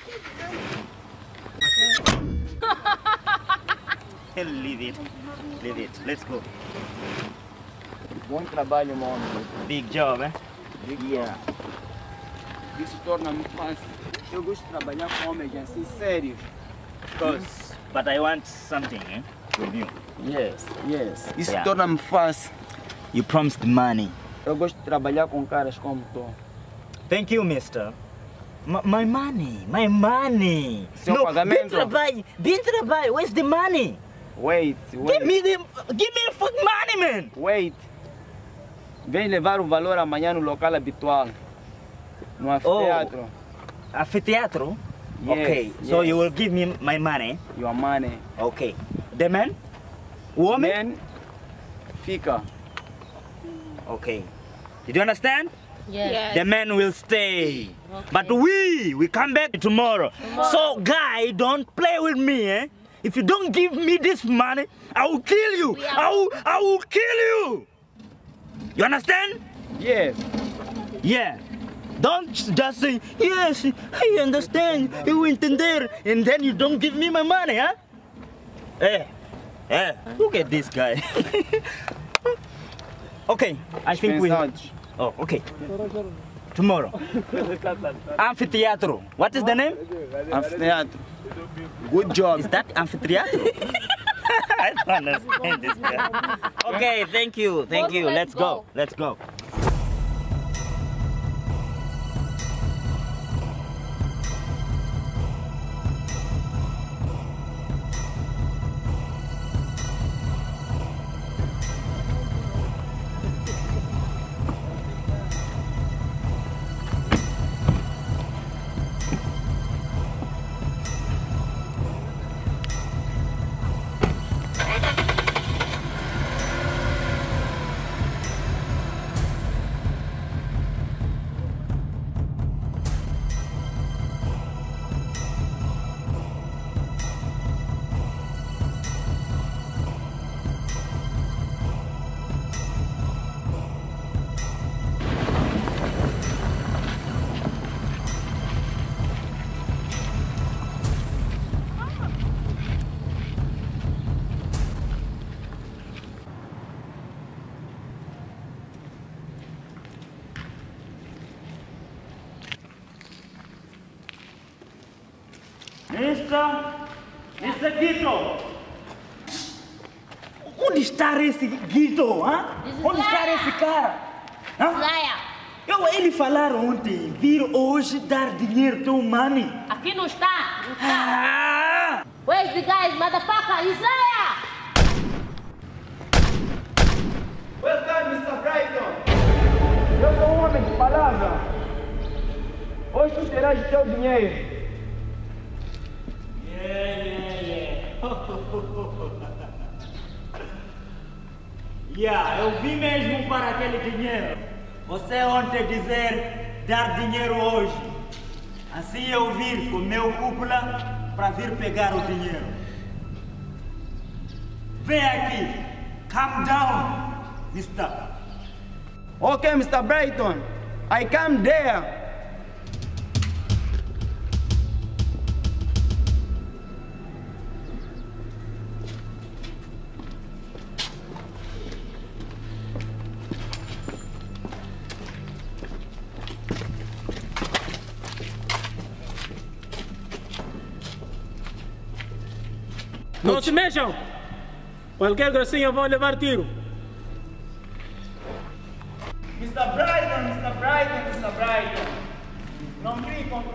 Leave it. Leave it. Let's go. Bom trabalho, mano. Big job, eh? Big yeah. Isso torna-me fácil. Eu gosto de trabalhar com homens assim, sérios. Of course. But I want something, eh? From you. Yes, yes. Isso Yeah. torna-me fácil. You promised money. Eu gosto de trabalhar com caras como tu. Thank you, mister. M my money, my money. Seu no, pagamento. Bem trabalho, bem trabalho. Where's the money? Wait, wait. Give me the, give me the fuck money, man. Wait. Vem levar o valor amanhã no local habitual. No anfiteatro. Oh, anfiteatro? Yes, Okay, yes. so you will give me my money? Your money. Okay. The man? Woman? Man, fica. Okay. Did you understand? Yes. Yes. The man will stay. Okay. But we, we come back tomorrow. Tomorrow. So, guy, don't play with me, eh? If you don't give me this money, I will kill you. I will, I will kill you. You understand? Yes. Yeah. Don't just say, yes, I understand, eu entender, and then you don't give me my money, huh? Hey, hey, look at this guy. Okay, I think we... Oh, okay. Tomorrow. Amphitheatro. What is the name? Amphitheatro. Good job. Is that amphitheatro? I don't understand this guy. Okay, thank you, thank you. Let's go, let's go. Mister, Mister Guito. Onde está esse Guito, hã? Onde está esse cara? Zaya. Eu, ele falaram ontem, vir hoje dar dinheiro teu money. Aqui não está. Não está. Ah. Where's the guys, motherfucker? Isaiah! Welcome, mister Brighton. Eu sou um homem de palavra. Hoje tu terás o teu dinheiro. Yeah, yeah, yeah. Yeah, eu vim mesmo para aquele dinheiro. Você ontem dizer dar dinheiro hoje. Assim eu vim com meu cúpula para vir pegar o dinheiro. Vem aqui. Calm down, mister. Okay, mister Brighton. I come there. Não se mexam! Qualquer gracinha vão levar tiro.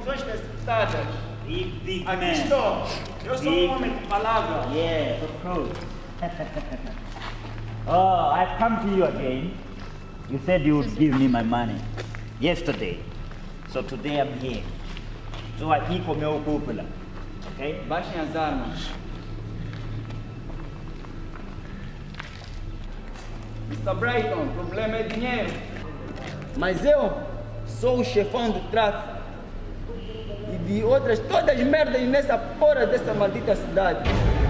conclusões precipitadas. Big, big Aqui man. estou. Eu sou Big. um homem de palavra. Yes, of course. Oh, I've come to you again. You said you would give me my money yesterday. So today I'm here. Estou aqui com meu cúpula. Ok? Baixem as armas. mister Brighton, o problema é dinheiro. Mas eu sou o chefão do tráfico. E de outras todas as merdas nessa porra dessa maldita cidade.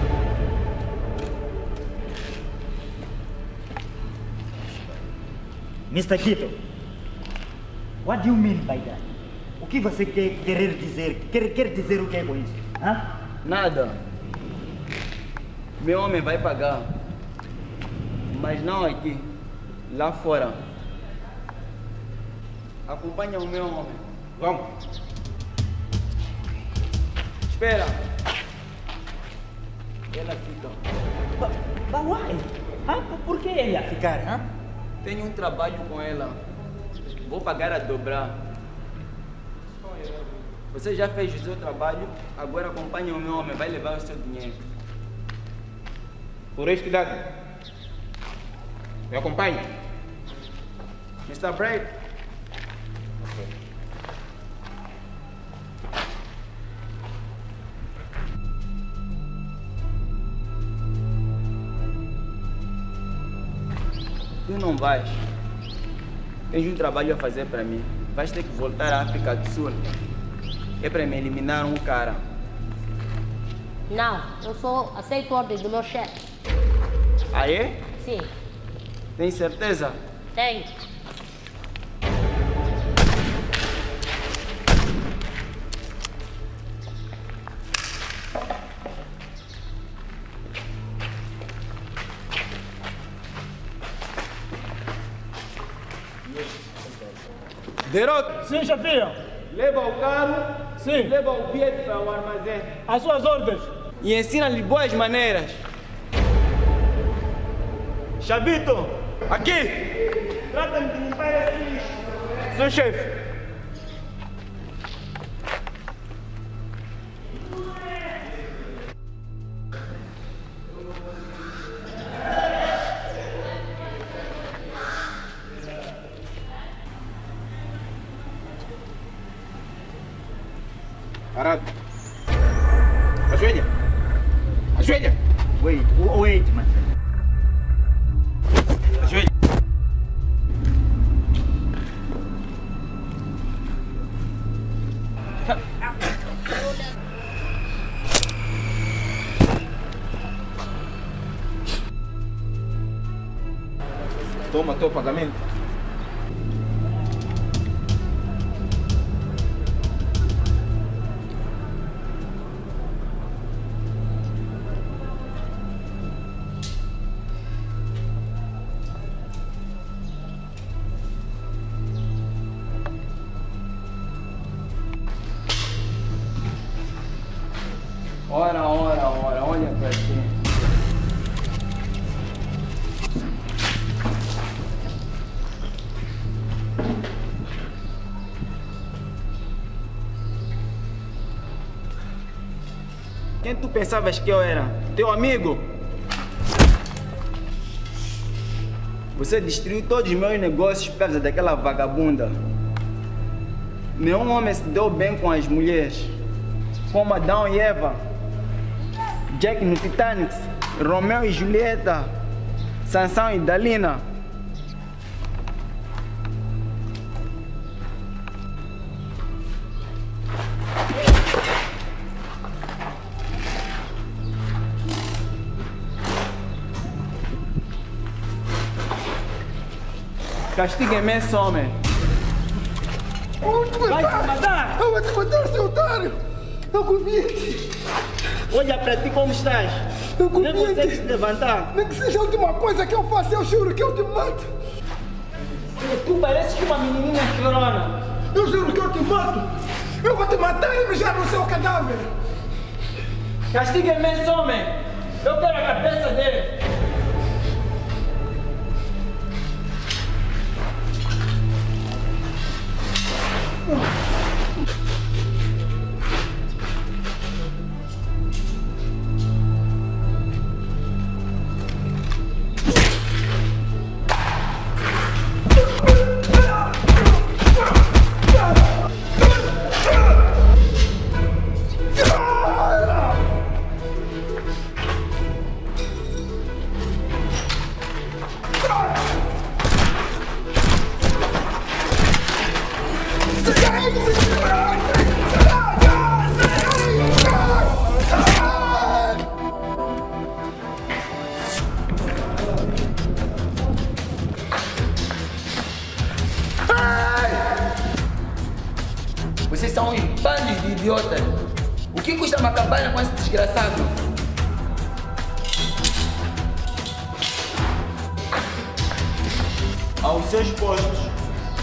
mister Quito, what do you mean by that? O que você quer querer dizer? Quer, quer dizer o que é com isso? Hã? Nada. Meu homem vai pagar. Mas não aqui. Lá fora. Acompanha o meu homem. Vamos. Espera. Ela fica. But, but why? Hã? Por que ele ia ficar? Hã? Tenho um trabalho com ela. Vou pagar a dobrar. Você já fez o seu trabalho, agora acompanha o meu homem, vai levar o seu dinheiro. Por este lado. Me acompanhe. mister Bright. Tu não vais. Tens um trabalho a fazer para mim. Vais ter que voltar à África do Sul. É para me eliminar um cara. Não, eu só aceito ordens do meu chefe. Ah, é? Sim, Tem certeza? tenho. Deroto! Sim, chefia. Leva o carro. Sim. Leva o bilhete para o armazém. As suas ordens. E ensina-lhe boas maneiras. Chavito! Aqui! Trata-me de limpar esse lixo. Sou chefe. Parado. Ajoelha. Ajoelha. Wait, wait, man. Ajoelha. Toma teu pagamento. Ora, ora, ora, olha para ti. Quem tu pensavas que eu era? Teu amigo? Você destruiu todos os meus negócios por causa daquela vagabunda. Nenhum homem se deu bem com as mulheres, como Adão e Eva, Jack no Titanic, Romeu e Julieta, Sansão e Dalila. Castiguem-me esse homem. Vai te matar! Eu vou te matar, seu otário! Eu convido-te! Olha para ti como estás! Eu Nem você se levantar! Nem que seja a última coisa que eu faço, eu juro que eu te mato! Tu pareces uma menininha chorona! Eu juro que eu te mato! Eu vou te matar e mijar no seu cadáver! Castiguem-me esse homem! Eu quero a cabeça dele! de idiotas. O que custa uma cabana com esse desgraçado? Aos seus postos.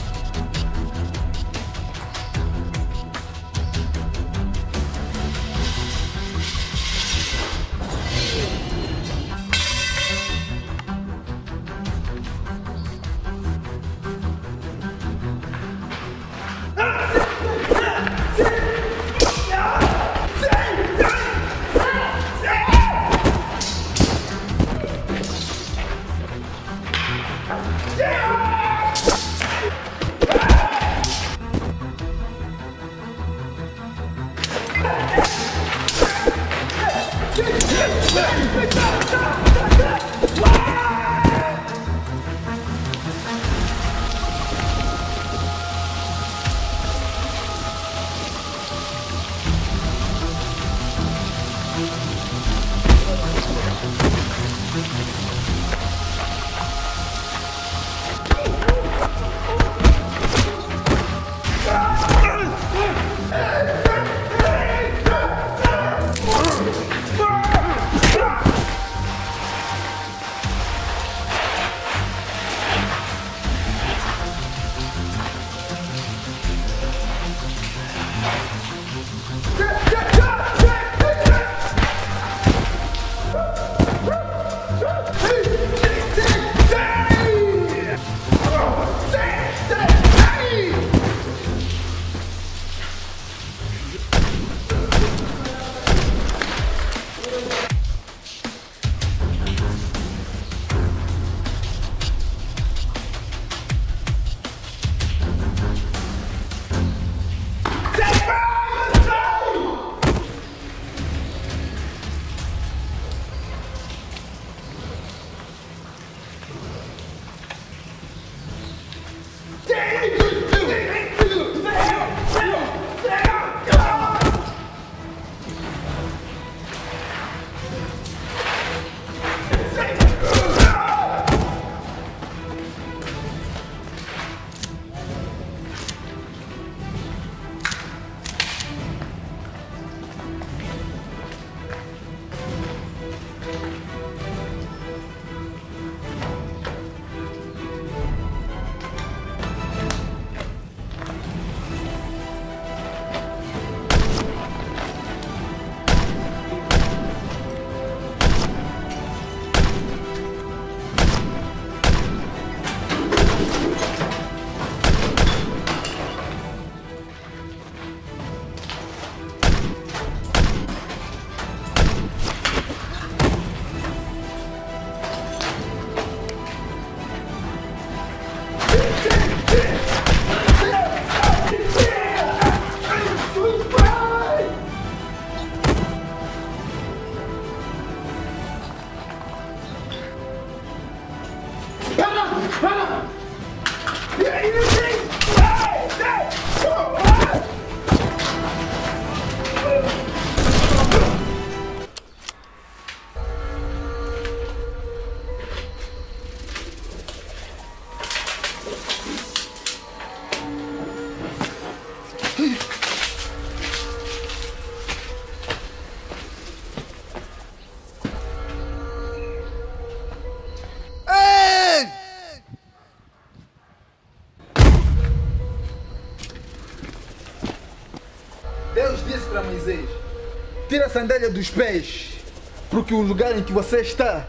Deus disse para Moisés: tira a sandália dos pés, porque o lugar em que você está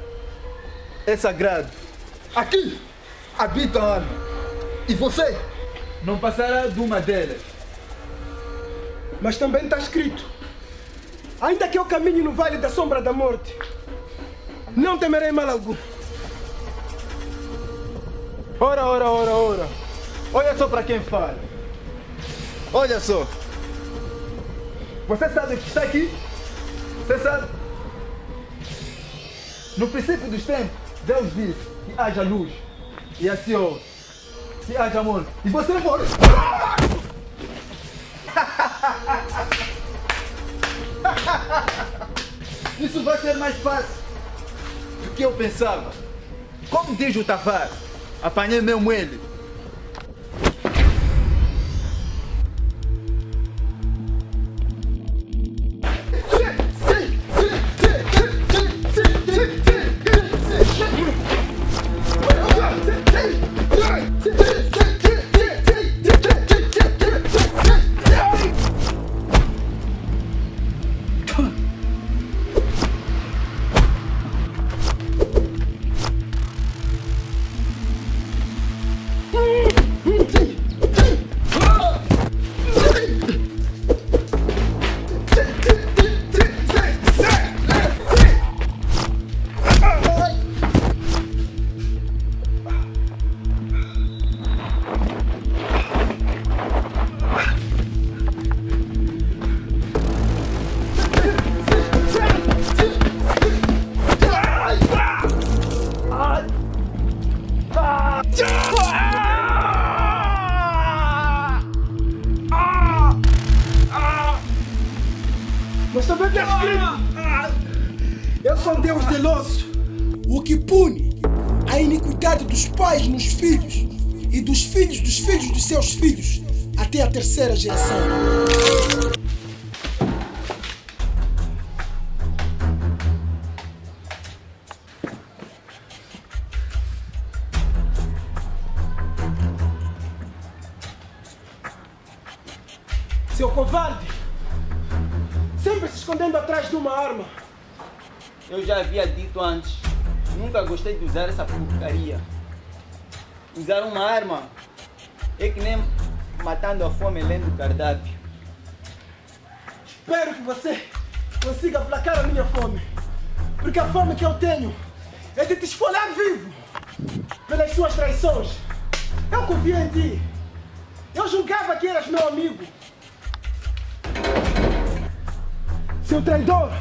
é sagrado. Aqui habita a alma, e você não passará de uma delas. Mas também está escrito: ainda que eu caminhe no vale da sombra da morte, não temerei mal algum. Ora, ora, ora, ora. Olha só para quem fala. Olha só. Você sabe o que está aqui? Você sabe? No princípio dos tempos, Deus disse que haja luz. E assim houve. Que haja amor. E você morre. Isso vai ser mais fácil do que eu pensava. Como diz o Tavares, apanhei mesmo ele. Mas também está escrito. Eu sou um Deus zeloso. O que pune a iniquidade dos pais nos filhos e dos filhos dos filhos dos seus filhos até a terceira geração. Seu covarde! Sempre se escondendo atrás de uma arma. Eu já havia dito antes, nunca gostei de usar essa porcaria. Usar uma arma é que nem matando a fome lendo o cardápio. Espero que você consiga aplacar a minha fome. Porque a fome que eu tenho é de te esfolar vivo pelas suas traições. Eu confio em ti. Eu julgava que eras meu amigo. Seu traidor!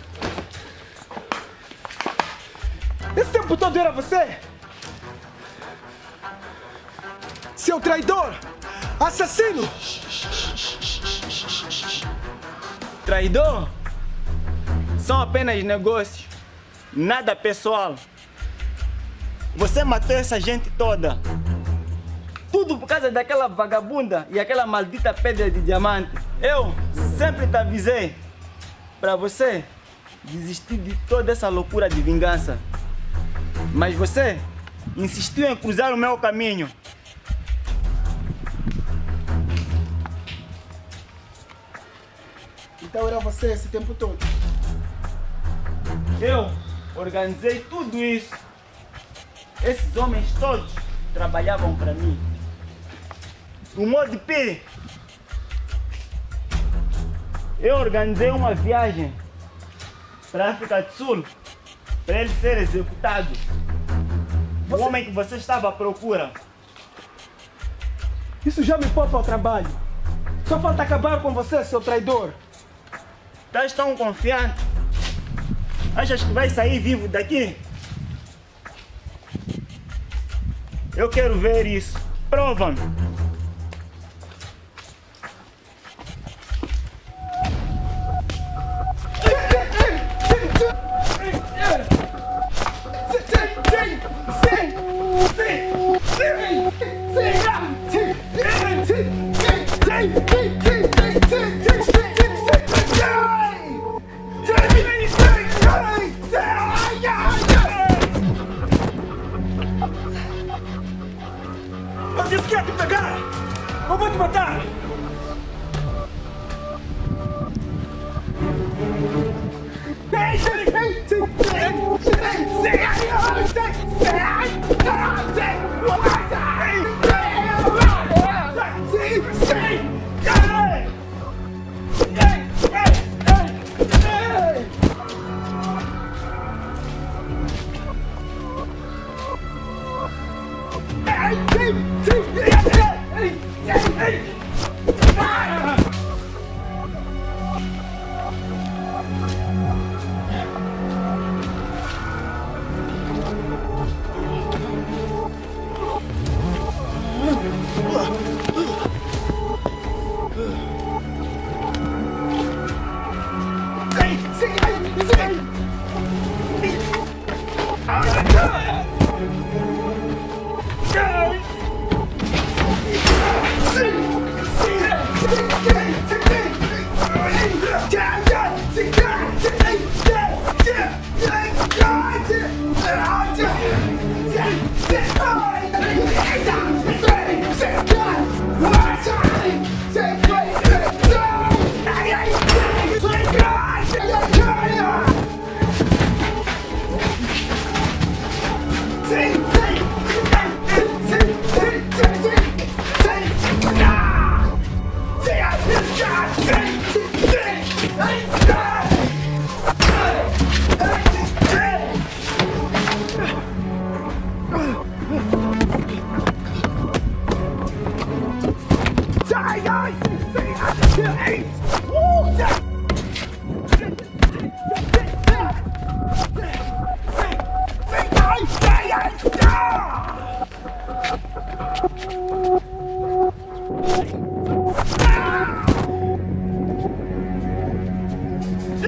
Esse tempo todo era você? Seu traidor! Assassino! Traidor? São apenas negócios, nada pessoal. Você matou essa gente toda. Tudo por causa daquela vagabunda e aquela maldita pedra de diamante. Eu sempre te avisei para você desistir de toda essa loucura de vingança. Mas você insistiu em cruzar o meu caminho. Então era você esse tempo todo? Eu organizei tudo isso. Esses homens todos trabalhavam para mim. O modo P. Eu organizei uma viagem para a África do Sul para ele ser executado. O homem que você estava à procura. Isso já me poupa ao trabalho. Só falta acabar com você, seu traidor. Estás tão confiante? Achas que vai sair vivo daqui? Eu quero ver isso. Prova-me. Eu disse que ia te pegar! Eu vou te matar! Hey!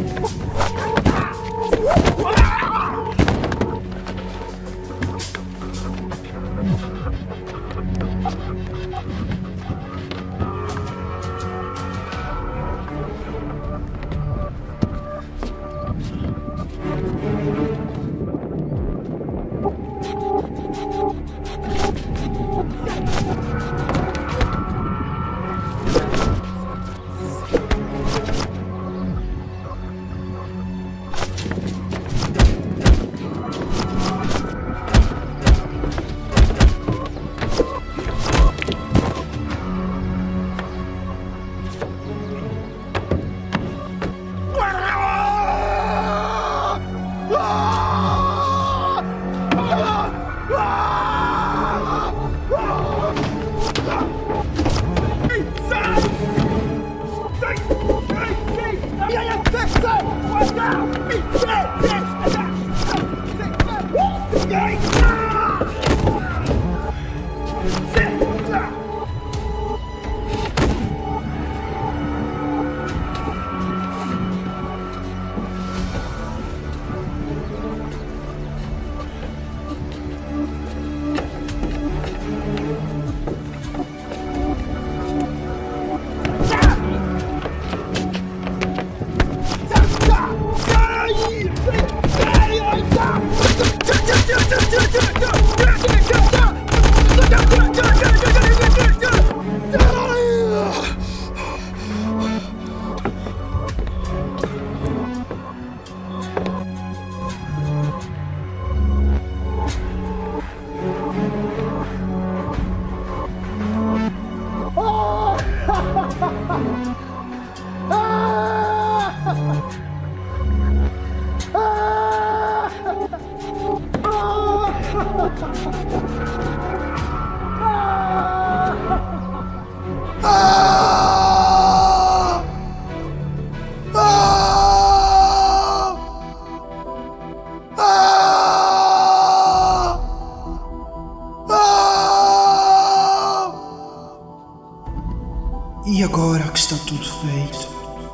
E agora que está tudo feito,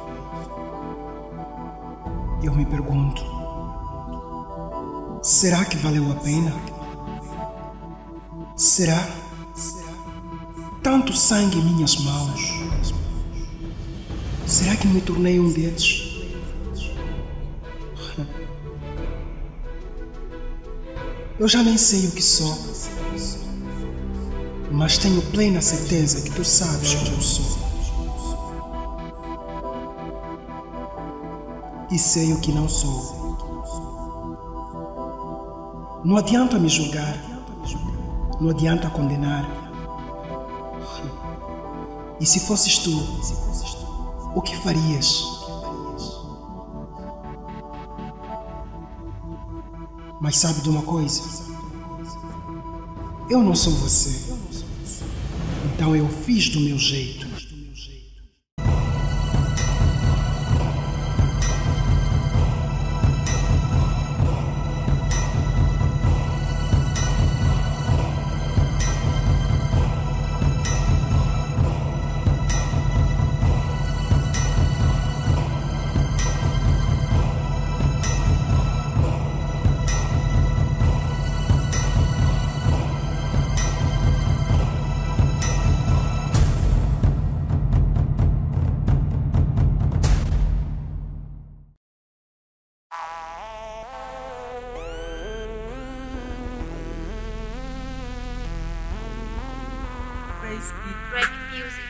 eu me pergunto, será que valeu a pena? Será? Tanto sangue em minhas mãos. Será que me tornei um desses? Eu já nem sei o que sou, mas tenho plena certeza que tu sabes o que eu sou. E sei o que não sou. Não adianta me julgar, não adianta condenar. E se fosses tu, o que farias? Mas sabe de uma coisa? Eu não sou você. Então eu fiz do meu jeito. Break music.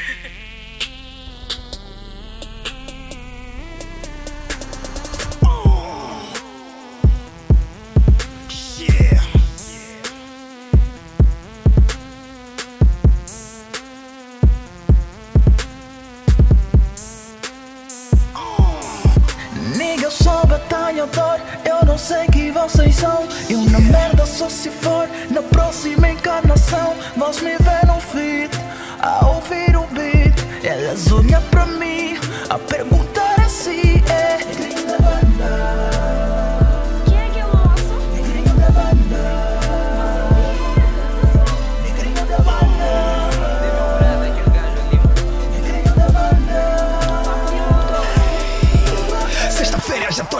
Nigga, eu sou batalhador, eu não sei que vocês são. Eu na merda só se for na próxima encarnação. Vós me ver no feed, a ouvir o beat. Elas olham pra mim, a perguntar assim é: negrinho da banda, quem é que eu ouço? Negrinho da banda, negrinho da banda, negrinho da banda.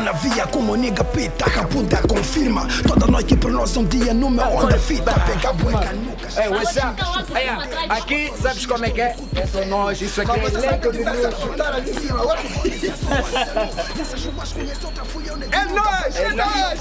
na via como nigga pita, a bunda confirma. Toda noite para nós um dia numa onda fita. Pega bueca nucas. Ei, what's up? Ei, aqui, sabes como é que é? É só nós, isso aqui é elenco de luz. É nóis, é nóis,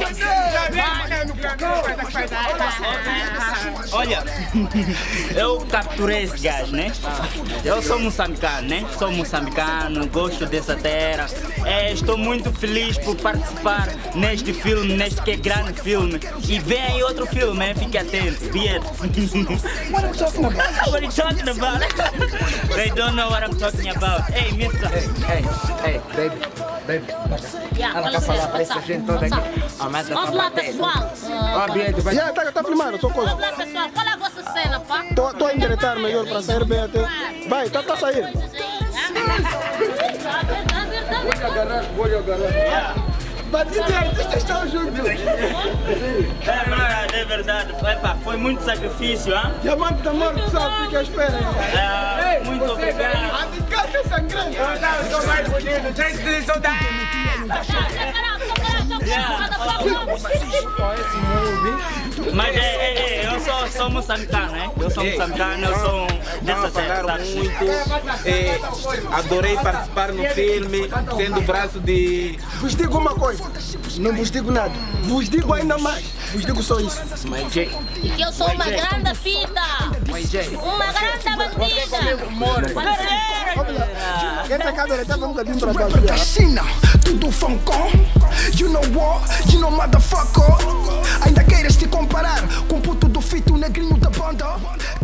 Olha, eu capturei esse gajo, né? Eu sou moçambicano, né? Sou moçambicano, gosto dessa terra. É, estou muito feliz por participar neste filme, neste que é grande filme. E vem aí outro filme, hein? Fique atento. Beard. What are you talking about? What are you talking about? They don't know what I'm talking about. Hey, mister. Hey, hey, baby, baby. Ela quer falar para essa gente toda aqui. Vamos lá, pessoal. Ó, Biedo, vai. Já, tá, tá filmando, sou coisa. Vamos lá, pessoal. Qual é a vossa cena, pá? Tô, tô a endireitar melhor para sair bem até. Vai, tá para sair. Vou agarrar, vou agarrar. Bandido e artistas estão juntos. É verdade, é verdade. Epa, foi muito sacrifício, hein? Diamante da morte, pessoal, fica à espera. É, muito obrigado. A de casa é sangrante. Não, sou mais bonito. Três de saudade. Mas é, é, é, eu sou, sou moçambicano, né? Eu sou moçambicano, eu sou dessa terra, sabe? Muito, é, adorei participar no filme, sendo o braço de... Vos digo uma coisa, não vos digo nada, vos digo ainda mais, vos digo só isso. E que eu sou uma grande fita, uma grande bandida. Essa câmera tá um bocadinho para Rapper baixo. da China, tudo funkon. You know what, you know motherfucker. Ainda queiras te comparar com o puto do fito, o negrinho da banda.